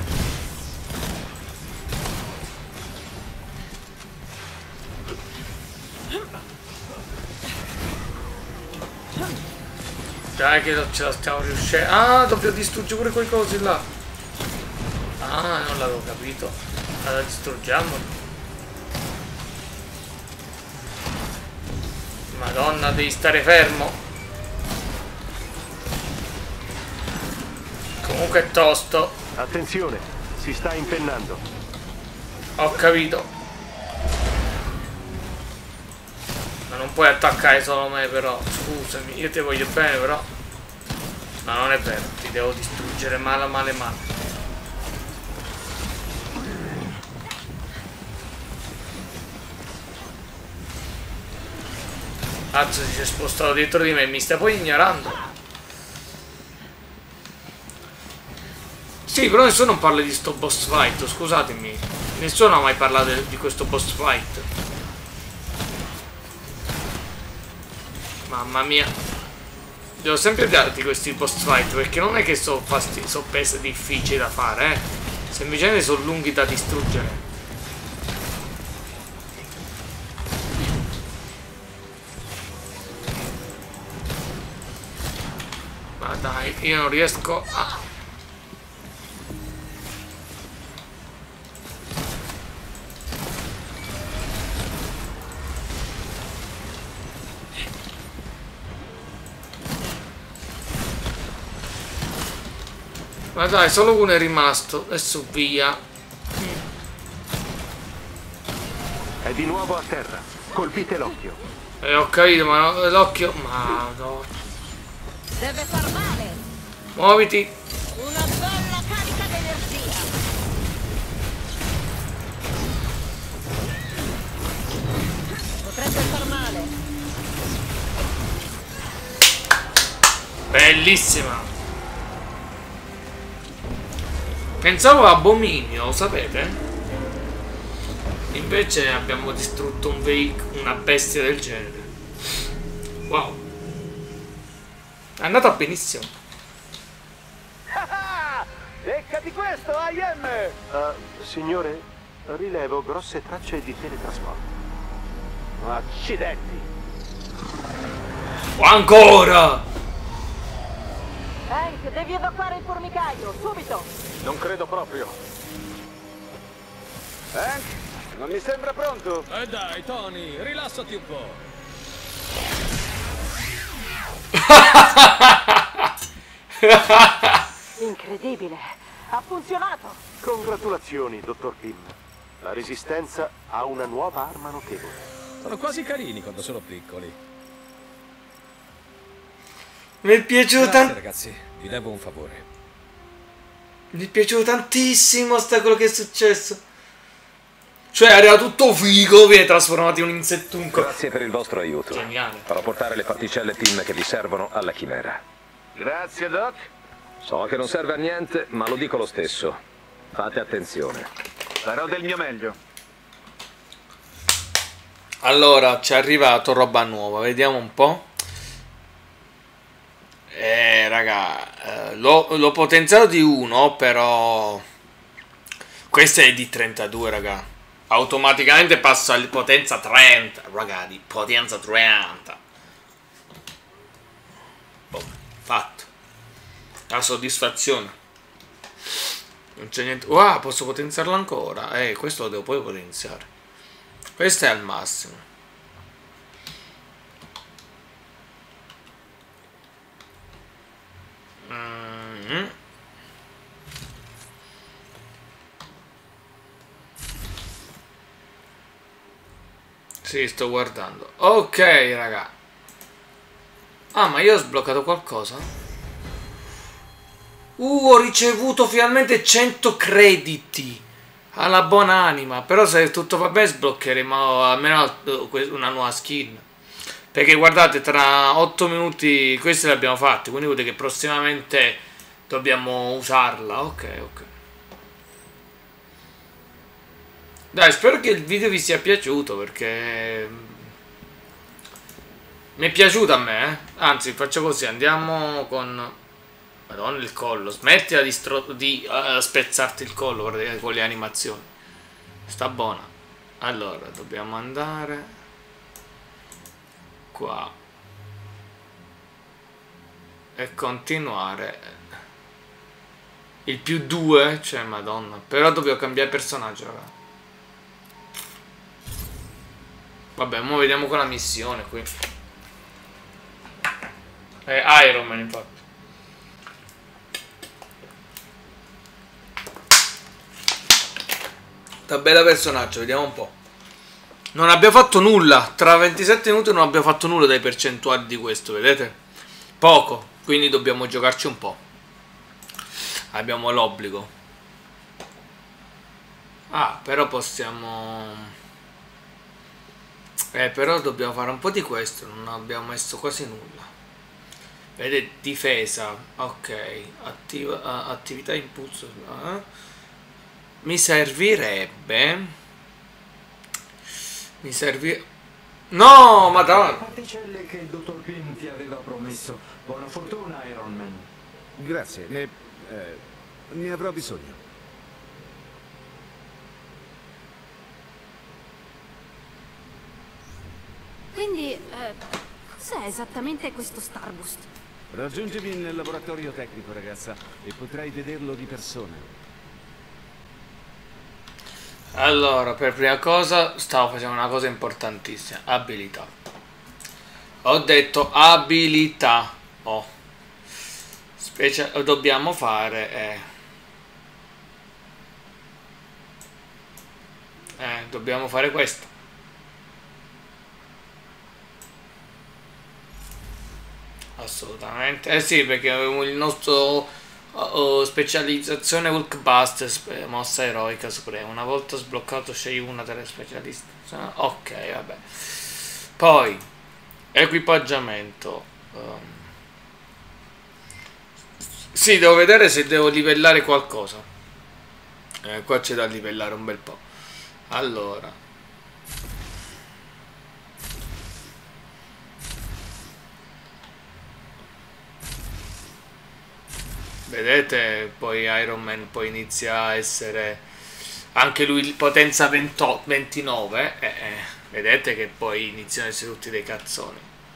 Dai che non ce la stiamo riuscendo. Ah, dobbiamo distruggere pure quei cosi là. Ah, non l'avevo capito. Allora distruggiamolo. Madonna, devi stare fermo. Comunque è tosto. Attenzione, si sta impennando. Ho capito. Ma non puoi attaccare solo me però. Scusami, io ti voglio bene però. No, non è vero. Ti devo distruggere male. Cazzo, si è spostato dietro di me e mi sta poi ignorando. Sì, però nessuno parla di sto boss fight, scusatemi. Nessuno ha mai parlato di questo boss fight. Mamma mia. Devo sempre darti questi boss fight, perché non è che sono difficili da fare, semplicemente sono lunghi da distruggere. Ma dai, io non riesco a... Ma dai, solo uno è rimasto. Adesso via. È di nuovo a terra. Colpite l'occhio. Ho capito, ma l'occhio... Ma no. Deve far male. Muoviti. Una bella carica d'energia. Potrebbe far male. Bellissima. Pensavo a Abominio, lo sapete? Invece abbiamo distrutto un una bestia del genere. Wow. È andata benissimo. Beccati questo, IM! Signore, rilevo grosse tracce di teletrasporto. Accidenti! Ancora! Hank, devi evacuare il formicaio, subito! Non credo proprio. Hank, non mi sembra pronto? Dai, Tony, rilassati un po'. Incredibile, ha funzionato! Congratulazioni, dottor Pym. La Resistenza ha una nuova arma notevole. Sono quasi carini quando sono piccoli. Mi è piaciuto Grazie, ragazzi, vi devo un favore. Mi è piaciuto tantissimo quello che è successo. Cioè era tutto figo, viene trasformato in un insettunco. Grazie per il vostro aiuto. Geniale. Farò portare le particelle Pym che vi servono alla chimera. Grazie, Doc. So che non serve a niente, ma lo dico lo stesso. Fate attenzione. Farò del mio meglio. Allora, ci è arrivato roba nuova, vediamo un po'. Raga, l'ho potenziato di 1, però questo è di 32, raga. Automaticamente passa alla potenza 30, raga, di potenza 30. Boh, fatto. La soddisfazione. Non c'è niente. Wow, posso potenziarlo ancora. Questo lo devo poi potenziare. Questo è al massimo. Sì, sto guardando. Ok, raga. Ah, ma io ho sbloccato qualcosa? Ho ricevuto finalmente 100 crediti. Alla buonanima. Però se tutto va bene sbloccheremo almeno una nuova skin. Perché guardate, tra 8 minuti questi li abbiamo fatti. Quindi vuol dire che prossimamente dobbiamo usarla. Ok. Dai, spero che il video vi sia piaciuto, perché mi è piaciuto a me, Anzi, faccio così, andiamo con... Madonna, il collo. Smettila di spezzarti il collo con le animazioni. Sta buona. Allora, dobbiamo andare qua e continuare. Il +2, cioè, madonna. Però dobbiamo cambiare personaggio, raga. Vabbè, ora vediamo con la missione qui. È Iron Man, infatti. Sta bella personaggio, vediamo un po'. Non abbiamo fatto nulla. Tra 27 minuti non abbiamo fatto nulla dai percentuali di questo, vedete? Poco, quindi dobbiamo giocarci un po'. Abbiamo l'obbligo. Ah, però possiamo... Però dobbiamo fare un po' di questo, non abbiamo messo quasi nulla. Vedete, difesa, ok, attività impulso. Mi servirebbe. No, madonna! Le particelle che il dottor Pym ti aveva promesso. Buona fortuna, Iron Man. Grazie, ne avrò bisogno. Quindi, cos'è esattamente questo Starboost? Raggiungimi nel laboratorio tecnico, ragazza, e potrai vederlo di persona. Allora, per prima cosa stavo facendo una cosa importantissima, abilità. Ho detto abilità. Dobbiamo fare dobbiamo fare questo. Assolutamente. Sì, perché il nostro specializzazione Hulkbuster, mossa eroica suprema. Una volta sbloccato scegli una delle specialiste. Ok, vabbè. Poi equipaggiamento. Sì, devo vedere se devo livellare qualcosa. Qua c'è da livellare un bel po'. Allora, vedete, poi Iron Man poi inizia a essere anche lui potenza 29. Vedete che poi iniziano ad essere tutti dei cazzoni.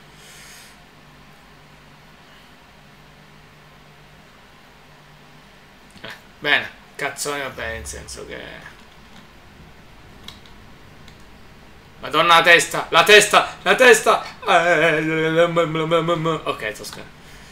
Bene, cazzoni va bene, nel senso che... Madonna, la testa! Ok, sto scherzando.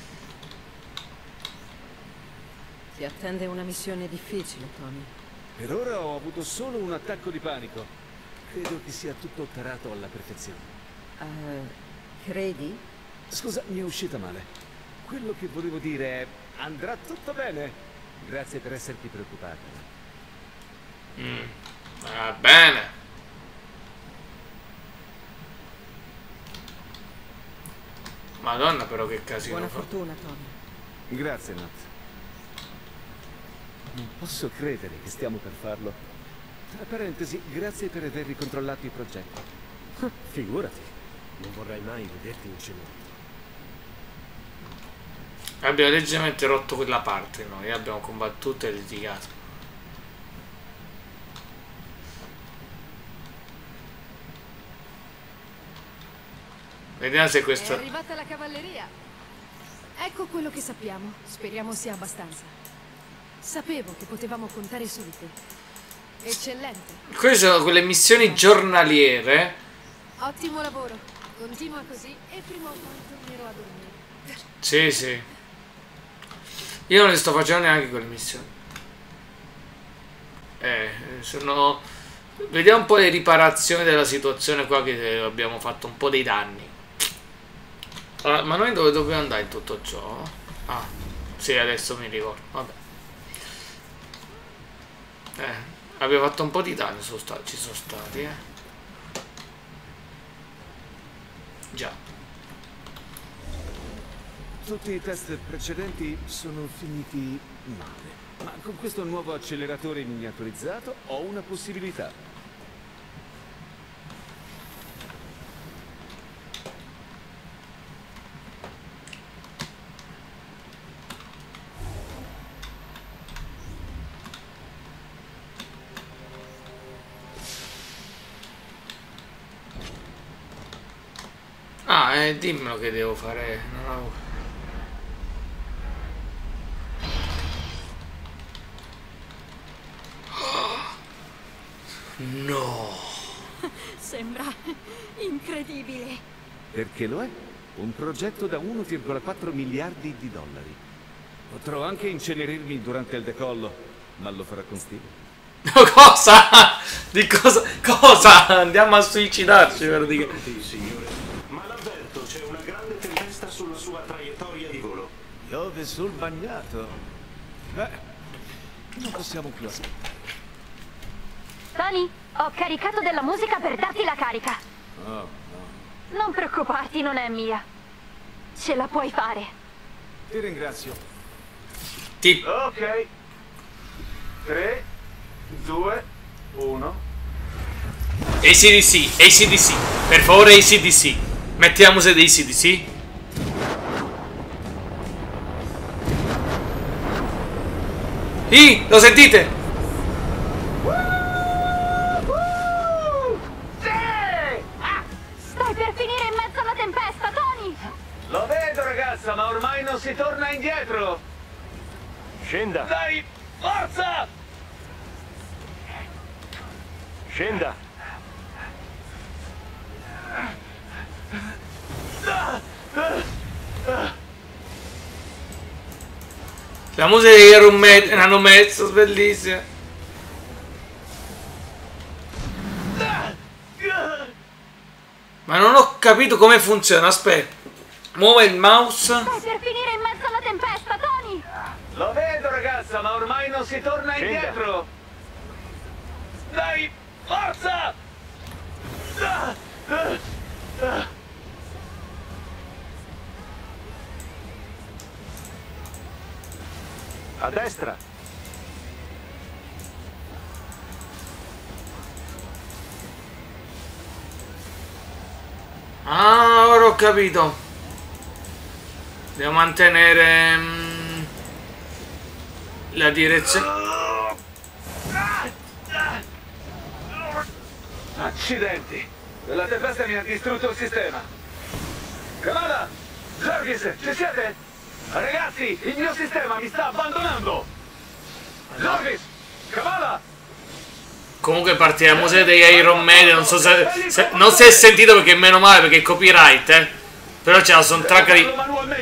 Ti attende una missione difficile, Tony. Per ora ho avuto solo un attacco di panico. Credo che sia tutto tarato alla perfezione. Credi? Scusa, mi è uscita male. Quello che volevo dire è... andrà tutto bene. Grazie per esserti preoccupata. Va bene. Madonna, però che casino. Buona fortuna, Tony. Grazie, Nat. Non posso credere che stiamo per farlo. Tra parentesi, grazie per aver ricontrollato i progetti. Figurati. Non vorrei mai vederti incinerato. Abbiamo leggermente rotto quella parte, noi abbiamo combattuto e litigato. Vediamo se questo... È arrivata la cavalleria. Ecco quello che sappiamo. Speriamo sia abbastanza. Sapevo che potevamo contare su di te. Eccellente. Queste sono quelle missioni giornaliere. Ottimo lavoro. Continua così e prima o poi tornerò a dormire. Sì, sì. Io non le sto facendo neanche quelle missioni. Sono... Vediamo un po' le riparazioni della situazione qua, che abbiamo fatto un po' dei danni. Allora, ma noi dove dobbiamo andare in tutto ciò? Ah, sì, adesso mi ricordo. Vabbè. Abbiamo fatto un po' di danni, ci sono stati, Già. Tutti i test precedenti sono finiti male. Ma con questo nuovo acceleratore miniaturizzato ho una possibilità. Dimmelo che devo fare. Non ho... No. Sembra incredibile. Perché lo è? Un progetto da 1,4 miliardi di dollari. Potrò anche incenerirmi durante il decollo, ma lo farà con stile. Cosa? Di cosa? Cosa? Andiamo a suicidarci per dire. Sì, signore. Ma l'avverto, c'è una grande tempesta sulla sua traiettoria di volo. Piove sul bagnato. Beh, non possiamo più aspettare. Tony, ho caricato della musica per darti la carica. No. Non preoccuparti, non è mia. Ce la puoi fare. Ti ringrazio. Ok. 3, 2, 1. ACDC, per favore ACDC. Mettiamo se di ACDC. Lo sentite? Stai per finire in mezzo alla tempesta, Tony! Lo vedo, ragazza, ma ormai non si torna indietro. Scenda. Dai, forza! Scenda. La musica di Iron Maiden hanno messo, bellissima. Ma non ho capito come funziona, aspetta. Muove il mouse. Stai per finire in mezzo alla tempesta, Tony! Lo vedo, ragazza, ma ormai non si torna indietro. Dai, forza! A destra. Ah, ora ho capito. Devo mantenere la direzione. Accidenti! La tempesta mi ha distrutto il sistema. Kamala! Jarvis, ci siete? Ragazzi, il mio sistema mi sta abbandonando! Jarvis! Kamala! Comunque parte la musica degli Iron Maiden. Non so se non si è sentito, perché meno male, perché è copyright, Però c'è la soundtrack di...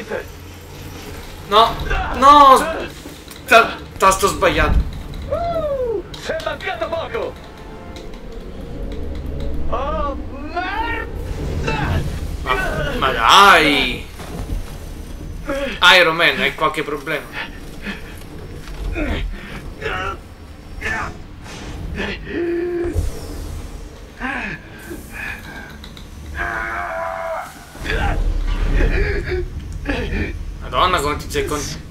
No! Tasto sbagliato. C'è mancato poco! Oh, merda! Ma dai! Iron Man, hai qualche problema? Madonna, come ti sei con...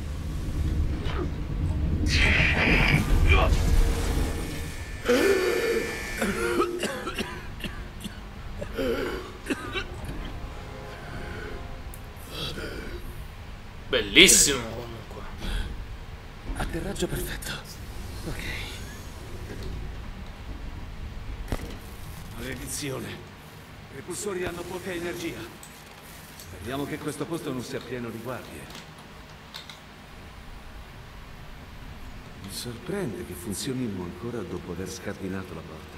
Bellissimo comunque. Atterraggio perfetto. Ok. Maledizione. I repulsori hanno poca energia. Speriamo che questo posto non sia pieno di guardie. Mi sorprende che funzionino ancora dopo aver scardinato la porta.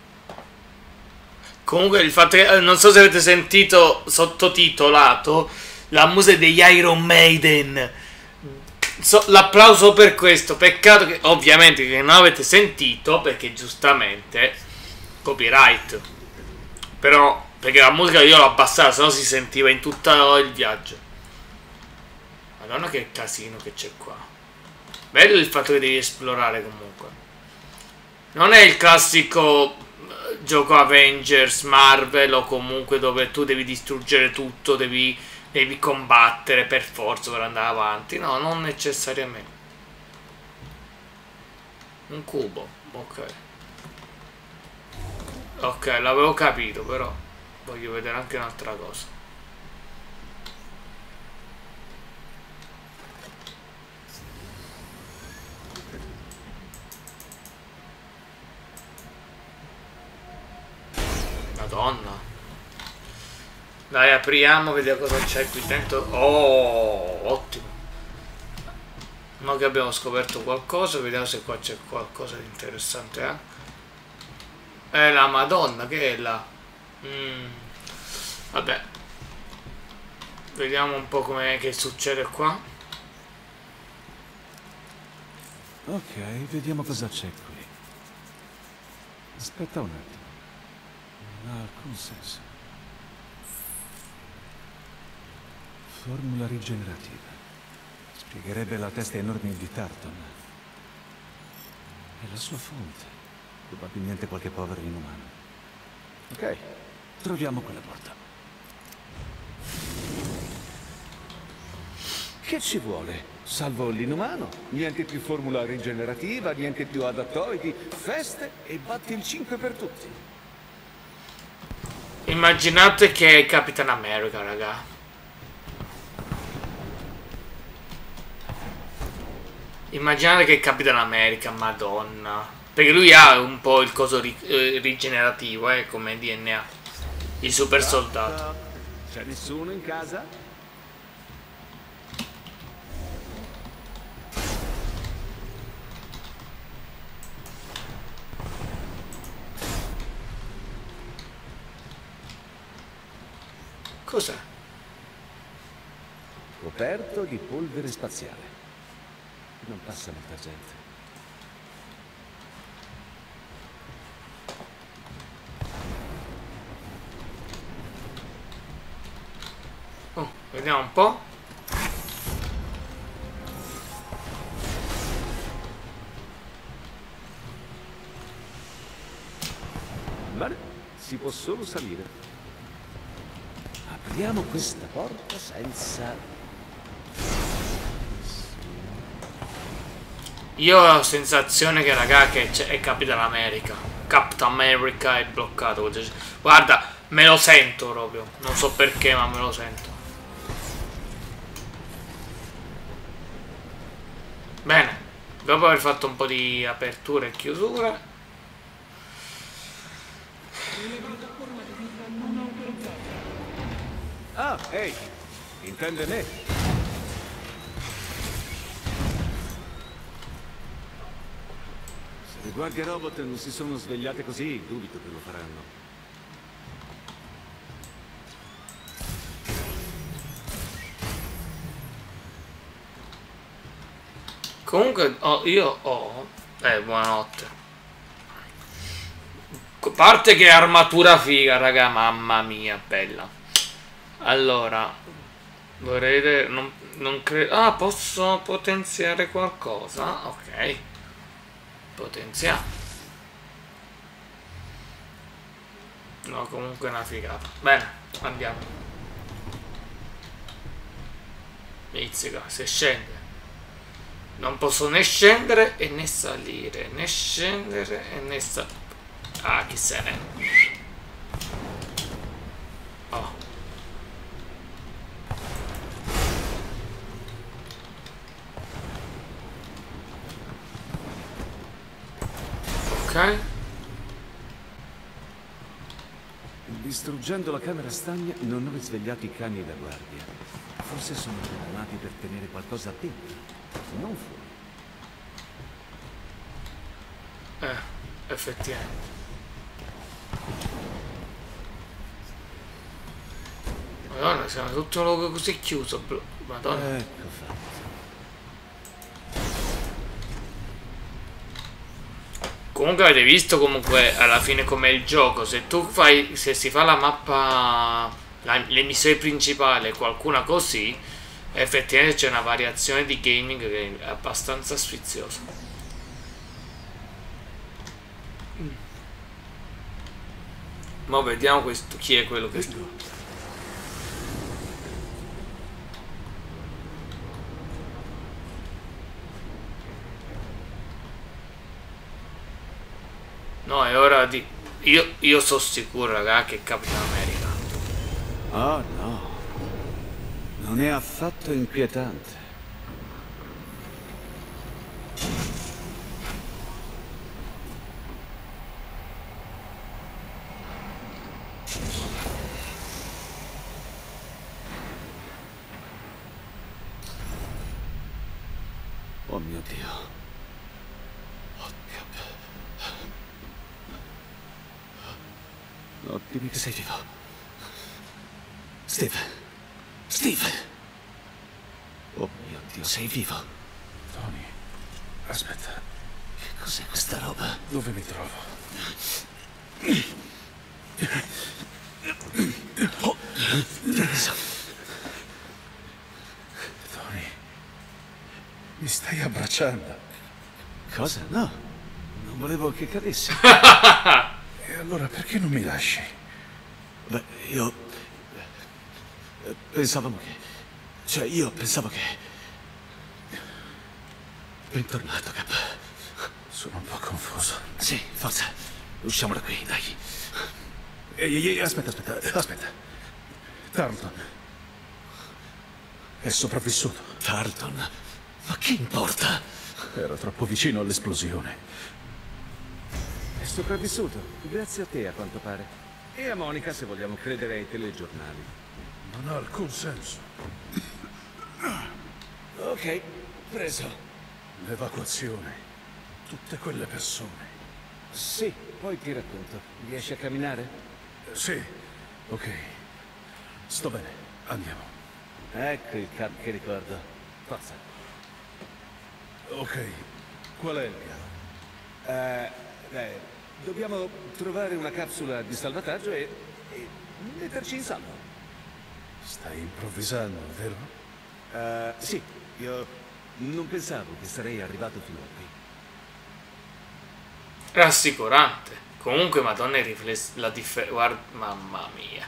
Comunque il fatto che, non so se avete sentito sottotitolato, la musica degli Iron Maiden. L'applauso per questo. Peccato che ovviamente che non avete sentito, perché giustamente copyright. Però perché la musica io l'ho abbassata, se no si sentiva in tutto il viaggio. Madonna che casino che c'è qua. Bello il fatto che devi esplorare comunque. Non è il classico gioco Avengers, Marvel o comunque dove tu devi distruggere tutto, devi combattere per forza per andare avanti. No, non necessariamente. Un cubo, ok. Ok, l'avevo capito, però voglio vedere anche un'altra cosa. Madonna. Dai, apriamo, vediamo cosa c'è qui dentro. Oh, ottimo. Noi che abbiamo scoperto qualcosa, vediamo se qua c'è qualcosa di interessante, È la Madonna, che è la... Vabbè. Vediamo un po' che succede qua. Ok, vediamo cosa c'è qui. Aspetta un attimo. Non ha alcun senso. Formula rigenerativa. Spiegherebbe la testa enorme di Tarton. È la sua fonte. Probabilmente qualche povero inumano. Ok, troviamo quella porta. Che ci vuole? Salvo l'inumano, niente più formula rigenerativa, niente più adattoidi, feste e batti il 5 per tutti. Immaginate che è Capitan America, raga. Immaginate che è Capitan America, madonna. Perché lui ha un po' il coso rigenerativo, come DNA. Il super soldato. C'è nessuno in casa? Cos'è? Coperto di polvere spaziale. Non passa molta gente. Oh, vediamo un po'. Ma si può solo salire. Apriamo questa porta senza... Io ho la sensazione che, raga, che è Capitan America. Captain America è bloccato. Guarda, me lo sento proprio. Non so perché, ma me lo sento. Bene, dopo aver fatto un po' di aperture e chiusure. Ah, ehi, intende me. Se le guardie robot non si sono svegliate così, dubito che lo faranno. Comunque, io ho... buonanotte. Parte che armatura figa, raga, mamma mia, bella. Allora, vorrei vedere, non credo... Ah, posso potenziare qualcosa? Ok. Potenziamo. No, comunque è una figata. Bene, andiamo. Mizzica, se scende. Non posso né scendere e né salire. Né scendere e né salire. Ah, chi se ne... Oh. Ok. Distruggendo la camera stagna non ho risvegliato i cani da guardia. Forse sono programmati per tenere qualcosa a dentro, non fuori. Effettivamente. Madonna, siamo tutto un luogo così chiuso, madonna. Ecco fatto. Comunque avete visto comunque alla fine com'è il gioco. Se tu fai, se si fa la mappa, le missioni principali e qualcuna così, effettivamente c'è una variazione di gaming che è abbastanza sfiziosa. Ma vediamo questo, chi è quello che sta. No, è ora di... Io sono sicuro, raga, che è Capitan America. Oh no, non è affatto inquietante. Oh mio Dio. Oh, dimmi che sei vivo. Steve. Steve. Oh mio Dio, sei vivo. Tony, aspetta. Che cos'è questa roba? Dove mi trovo? Oh, Tony, mi stai abbracciando. Cosa? No, non volevo che cadessi. E allora perché non mi lasci? Beh, io... pensavamo che... Cioè, io pensavo che... Bentornato, Cap. Sono un po' confuso. Sì, forza. Usciamo da qui, dai. Ehi, aspetta. Tarleton. È sopravvissuto. Tarleton? Ma che importa? Era troppo vicino all'esplosione. È sopravvissuto. Grazie a te, a quanto pare. E a Monica, se vogliamo credere ai telegiornali. Non ha alcun senso. Ok, preso. L'evacuazione. Tutte quelle persone. Sì, poi ti racconto. Riesci a camminare? Sì. Ok. Sto bene. Andiamo. Ecco il Cap che ricordo. Forza. Ok. Qual è il piano? Dobbiamo trovare una capsula di salvataggio e metterci in salvo. Stai improvvisando, vero? Sì. Io non pensavo che sarei arrivato fino a qui. Rassicurante. Comunque, madonna, i riflessi, la differenza. Guarda, mamma mia.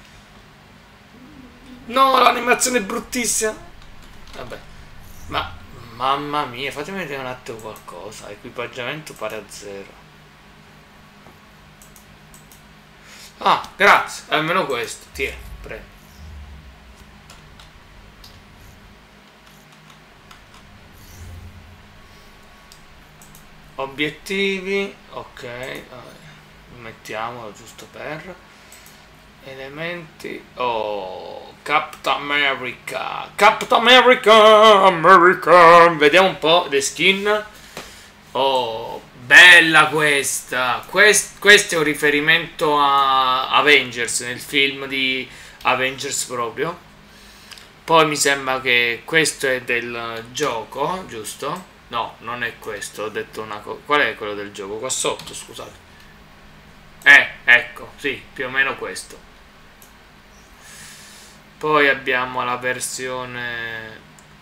No, l'animazione è bruttissima. Vabbè. Ma, mamma mia, fatemi vedere un attimo qualcosa. Equipaggiamento pari a 0. Ah, grazie. Almeno questo. Tiè, prego. Obiettivi, ok, mettiamolo giusto per elementi. Oh, Captain America, vediamo un po' le skin. Oh, bella questa. Questo è un riferimento a Avengers, nel film di Avengers proprio. Poi mi sembra che questo è del gioco, giusto? No, non è questo, ho detto una cosa. Qual è quello del gioco? Qua sotto, scusate. Ecco, sì, più o meno questo. Poi abbiamo la versione...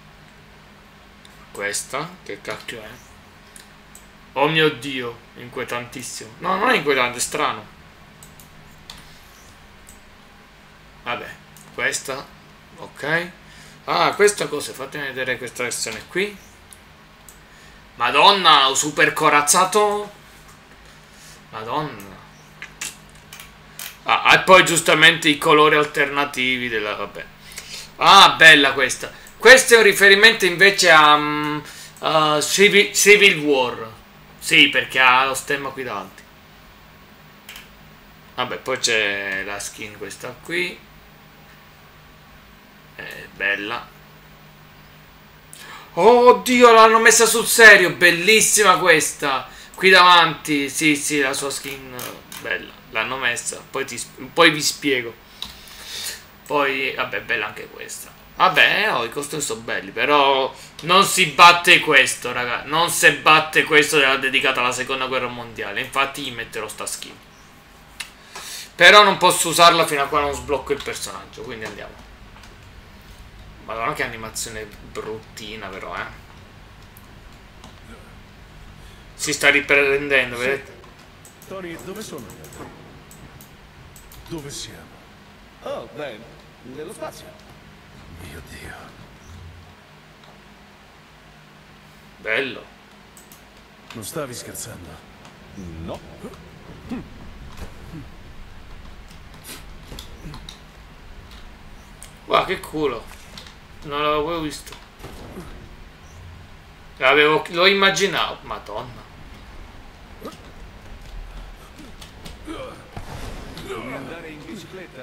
questa, che cacchio è? Oh mio Dio, inquietantissimo. No, non è inquietante, è strano. Vabbè, questa, ok. Ah, questa cosa, fatemi vedere questa versione qui. Madonna, super corazzato. Madonna. Ah, e poi giustamente i colori alternativi della... vabbè. Ah, bella questa. Questo è un riferimento invece a Civil War. Sì, perché ha lo stemma qui davanti. Vabbè, poi c'è la skin questa qui. È bella. Oddio, l'hanno messa sul serio. Bellissima questa. Qui davanti. Sì, la sua skin bella. L'hanno messa. Poi vi spiego. Poi, vabbè, bella anche questa. Vabbè, i costumi sono belli. Però non si batte questo, raga. Non si batte questo della dedicata alla seconda guerra mondiale. Infatti gli metterò sta skin. Però non posso usarla fino a quando non sblocco il personaggio. Quindi andiamo. Madonna, che animazione bruttina, però, Si sta riprendendo, sì. Vedete? Tony, dove sono? Dove siamo? Oh, beh, nello spazio. Mio Dio. Bello. Non stavi scherzando? No. Guarda, che culo. Non l'avevo visto. Lo immaginavo. Madonna. Vuoi andare in bicicletta?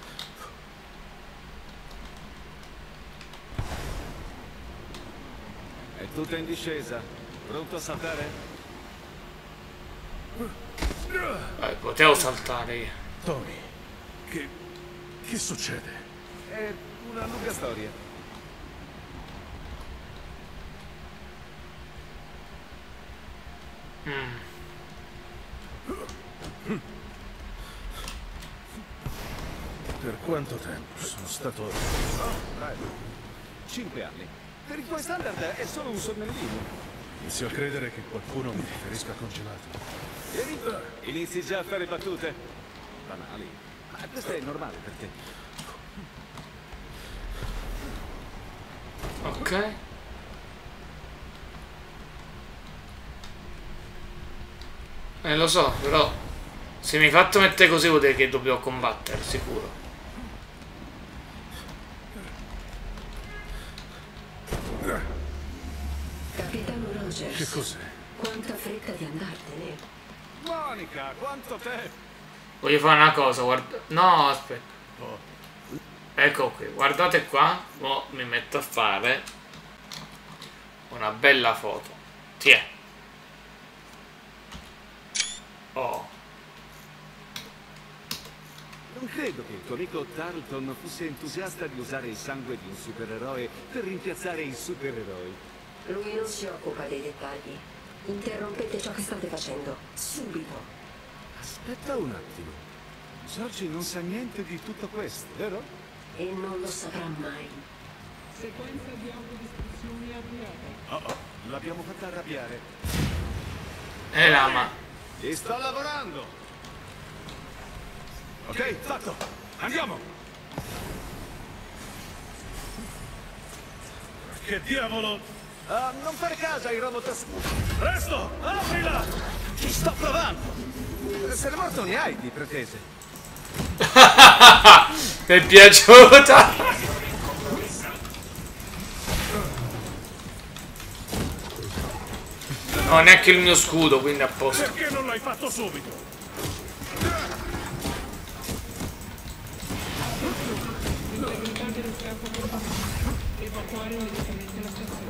È tutta in discesa. Pronto a saltare? Potevo saltare io. Tony, che succede? È una lunga storia. Per quanto tempo sono stato... Oh, dai. 5 anni. Per i tuoi standard è solo un sonnellino. Inizio a credere che qualcuno mi riferisca congelato. Inizi già a fare battute? Banali. Ma questo è normale per te. Ok. Lo so, però se mi hai fatto mettere così vuol dire che dobbiamo combattere, sicuro. Capitano Rogers. Che cos'è? Quanta fretta di andartene. Monica, quanto tempo! Voglio fare una cosa, guarda. No, aspetta. Ecco qui, guardate qua. Mo mi metto a fare una bella foto. Tiè. Oh. Non credo che il tuo amico Tarleton fosse entusiasta di usare il sangue di un supereroe per rimpiazzare i supereroi. Lui non si occupa dei dettagli. Interrompete ciò che state facendo. Subito. Aspetta un attimo. Georgie non sa niente di tutto questo, vero? E non lo saprà mai. Sequenza di autodistruzioni avviata. Oh, l'abbiamo fatta arrabbiare. Lama. Ci sto lavorando. Ok, fatto. Andiamo. Che diavolo? Non fare caso ai robot. Presto, aprila! Ci sto provando. Se ne morto ne hai di pretese. Mi è piaciuta. No, neanche il mio scudo, quindi a posto. Perché non l'hai fatto subito? L'integrità dello scafo compromessa. Evacuare immediatamente la stazione.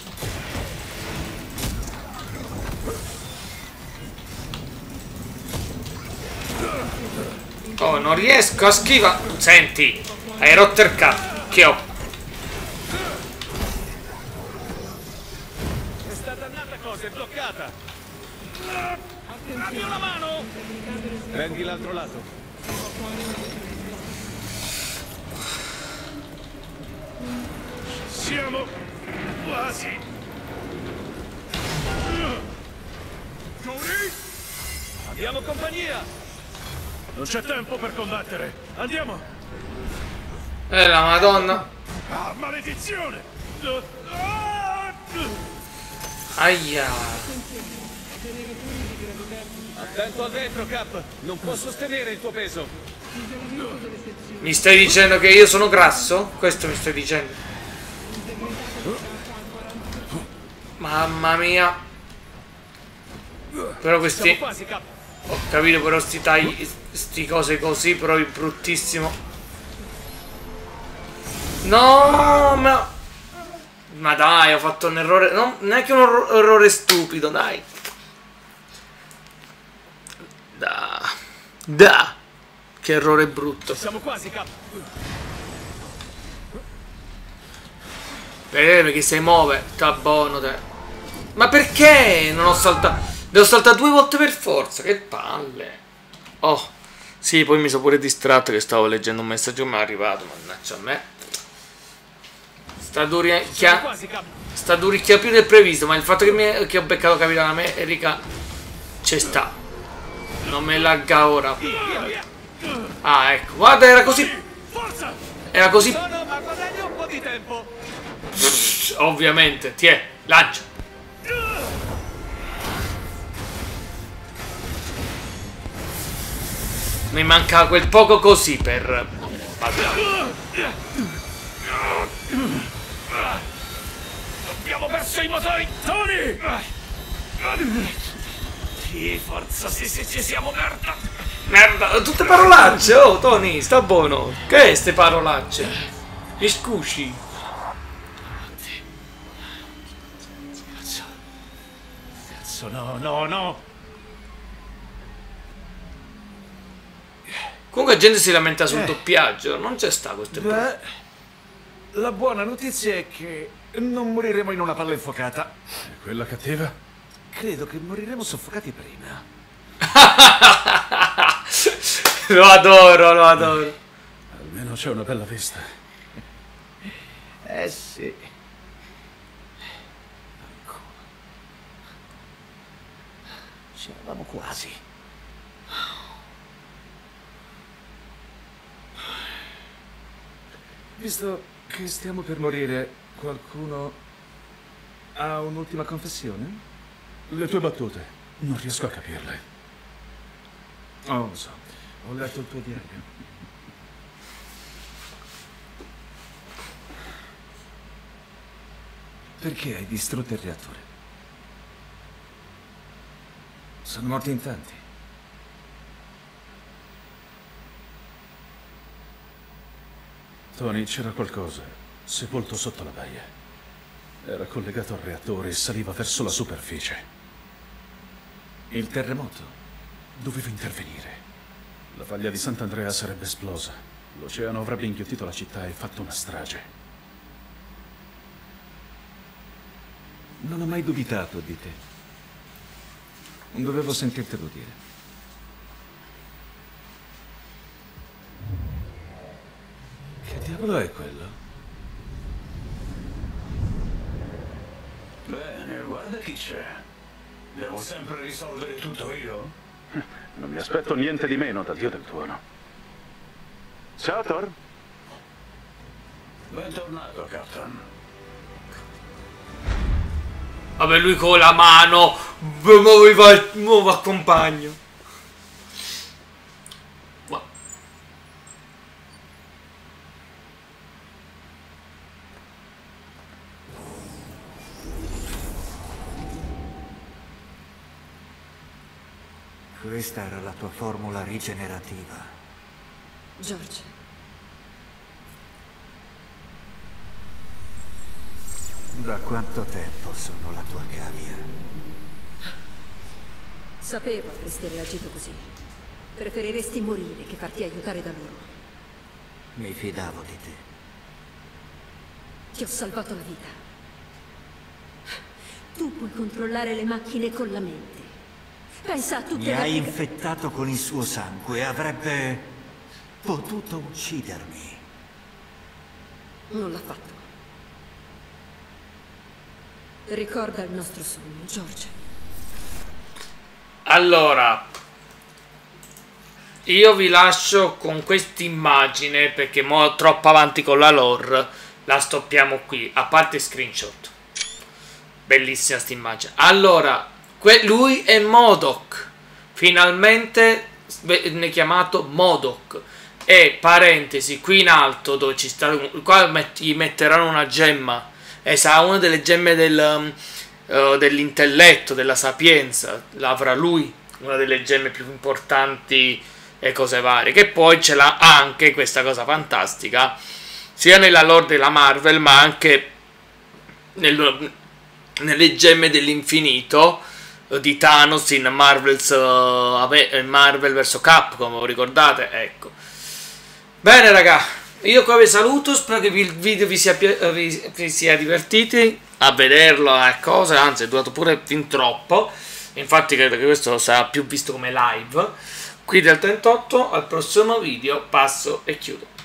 Oh, non riesco a schivare. Senti, hai rotto il cacchio. Questa dannata cosa è bloccata. Dammi una mano. Prendi l'altro lato. Siamo quasi. Johnny? Abbiamo compagnia. Non c'è tempo per combattere. Andiamo. La madonna. Ah, maledizione! Aia. Attento a dentro, Cap. Non può sostenere il tuo peso. Mi stai dicendo che io sono grasso? Questo mi stai dicendo? Mamma mia. Però questi... Ho capito, però sti tagli, sti cose così, però è bruttissimo. No, ma dai, ho fatto un errore, no, neanche un errore stupido, dai. Da. Che errore brutto. Siamo quasi, Cap. Vedete che si muove, sta buono te. Ma perché non ho saltato? Devo saltare 2 volte per forza, che palle. Oh, sì, poi mi sono pure distratto che stavo leggendo un messaggio che mi è arrivato, mannaggia a me. Sta duricchia più del previsto, ma il fatto che ho beccato Capitano America ci sta. Non me lagga ora. Ah, ecco, guarda, era così. Era così. Ma guadagni un po' di tempo. Ovviamente, tiè, lancia. Mi manca quel poco così per... Abbiamo perso i motori! Tony! Sì, forza, sì, ci siamo, merda! Merda, tutte parolacce, oh Tony, sta buono. Che è ste parolacce? Mi scusi. Cazzo, no! Comunque la gente si lamenta sul doppiaggio, non c'è sta questo. Beh, la buona notizia è che non moriremo in una palla infuocata. Quella cattiva? Credo che moriremo soffocati prima. Lo adoro. Almeno c'è una bella vista. Sì. Ancora. Ci eravamo quasi. Visto che stiamo per morire, qualcuno ha un'ultima confessione? Le tue battute, non riesco a capirle. Oh, lo so, ho letto il tuo diario. Perché hai distrutto il reattore? Sono morti in tanti. Tony, c'era qualcosa sepolto sotto la baia. Era collegato al reattore e saliva verso la superficie. Il terremoto. Dovevo intervenire. La faglia di Sant'Andrea sarebbe esplosa. L'oceano avrebbe inghiottito la città e fatto una strage. Non ho mai dubitato di te. Dovevo sentirtelo dire. Che diavolo è quello? Bene, guarda chi c'è. Devo sempre risolvere tutto io? Non mi aspetto niente di meno dal dio del tuono. Ciao, Thor. Bentornato, Captain. Vabbè, lui con la mano, nuovo accompagno. Questa era la tua formula rigenerativa. George. Da quanto tempo sono la tua cavia? Sapevo avresti reagito così. Preferiresti morire che farti aiutare da loro. Mi fidavo di te. Ti ho salvato la vita. Tu puoi controllare le macchine con la mente. Pensa a tutte Mi hai infettato con il suo sangue. Avrebbe potuto uccidermi. Non l'ha fatto. Ricorda il nostro sogno, George. Allora, io vi lascio con quest'immagine perché mo' troppo avanti con la lore. La stoppiamo qui, a parte screenshot. Bellissima sta immagine. Allora, lui è MODOK. Finalmente viene chiamato MODOK. E parentesi, qui in alto dove ci sta, qua gli metteranno una gemma. E sarà una delle gemme dell'intelletto, della sapienza. L'avrà lui, una delle gemme più importanti e cose varie. Che poi ce l'ha anche questa cosa fantastica, sia nella lore della Marvel, ma anche nelle gemme dell'infinito di Thanos in Marvel vs Capcom, ricordate? Ecco. Bene raga, io qua vi saluto, spero che il video vi sia divertiti a vederlo, anzi è durato pure fin troppo, infatti credo che questo sarà più visto come live. Qui del 38, al prossimo video passo e chiudo.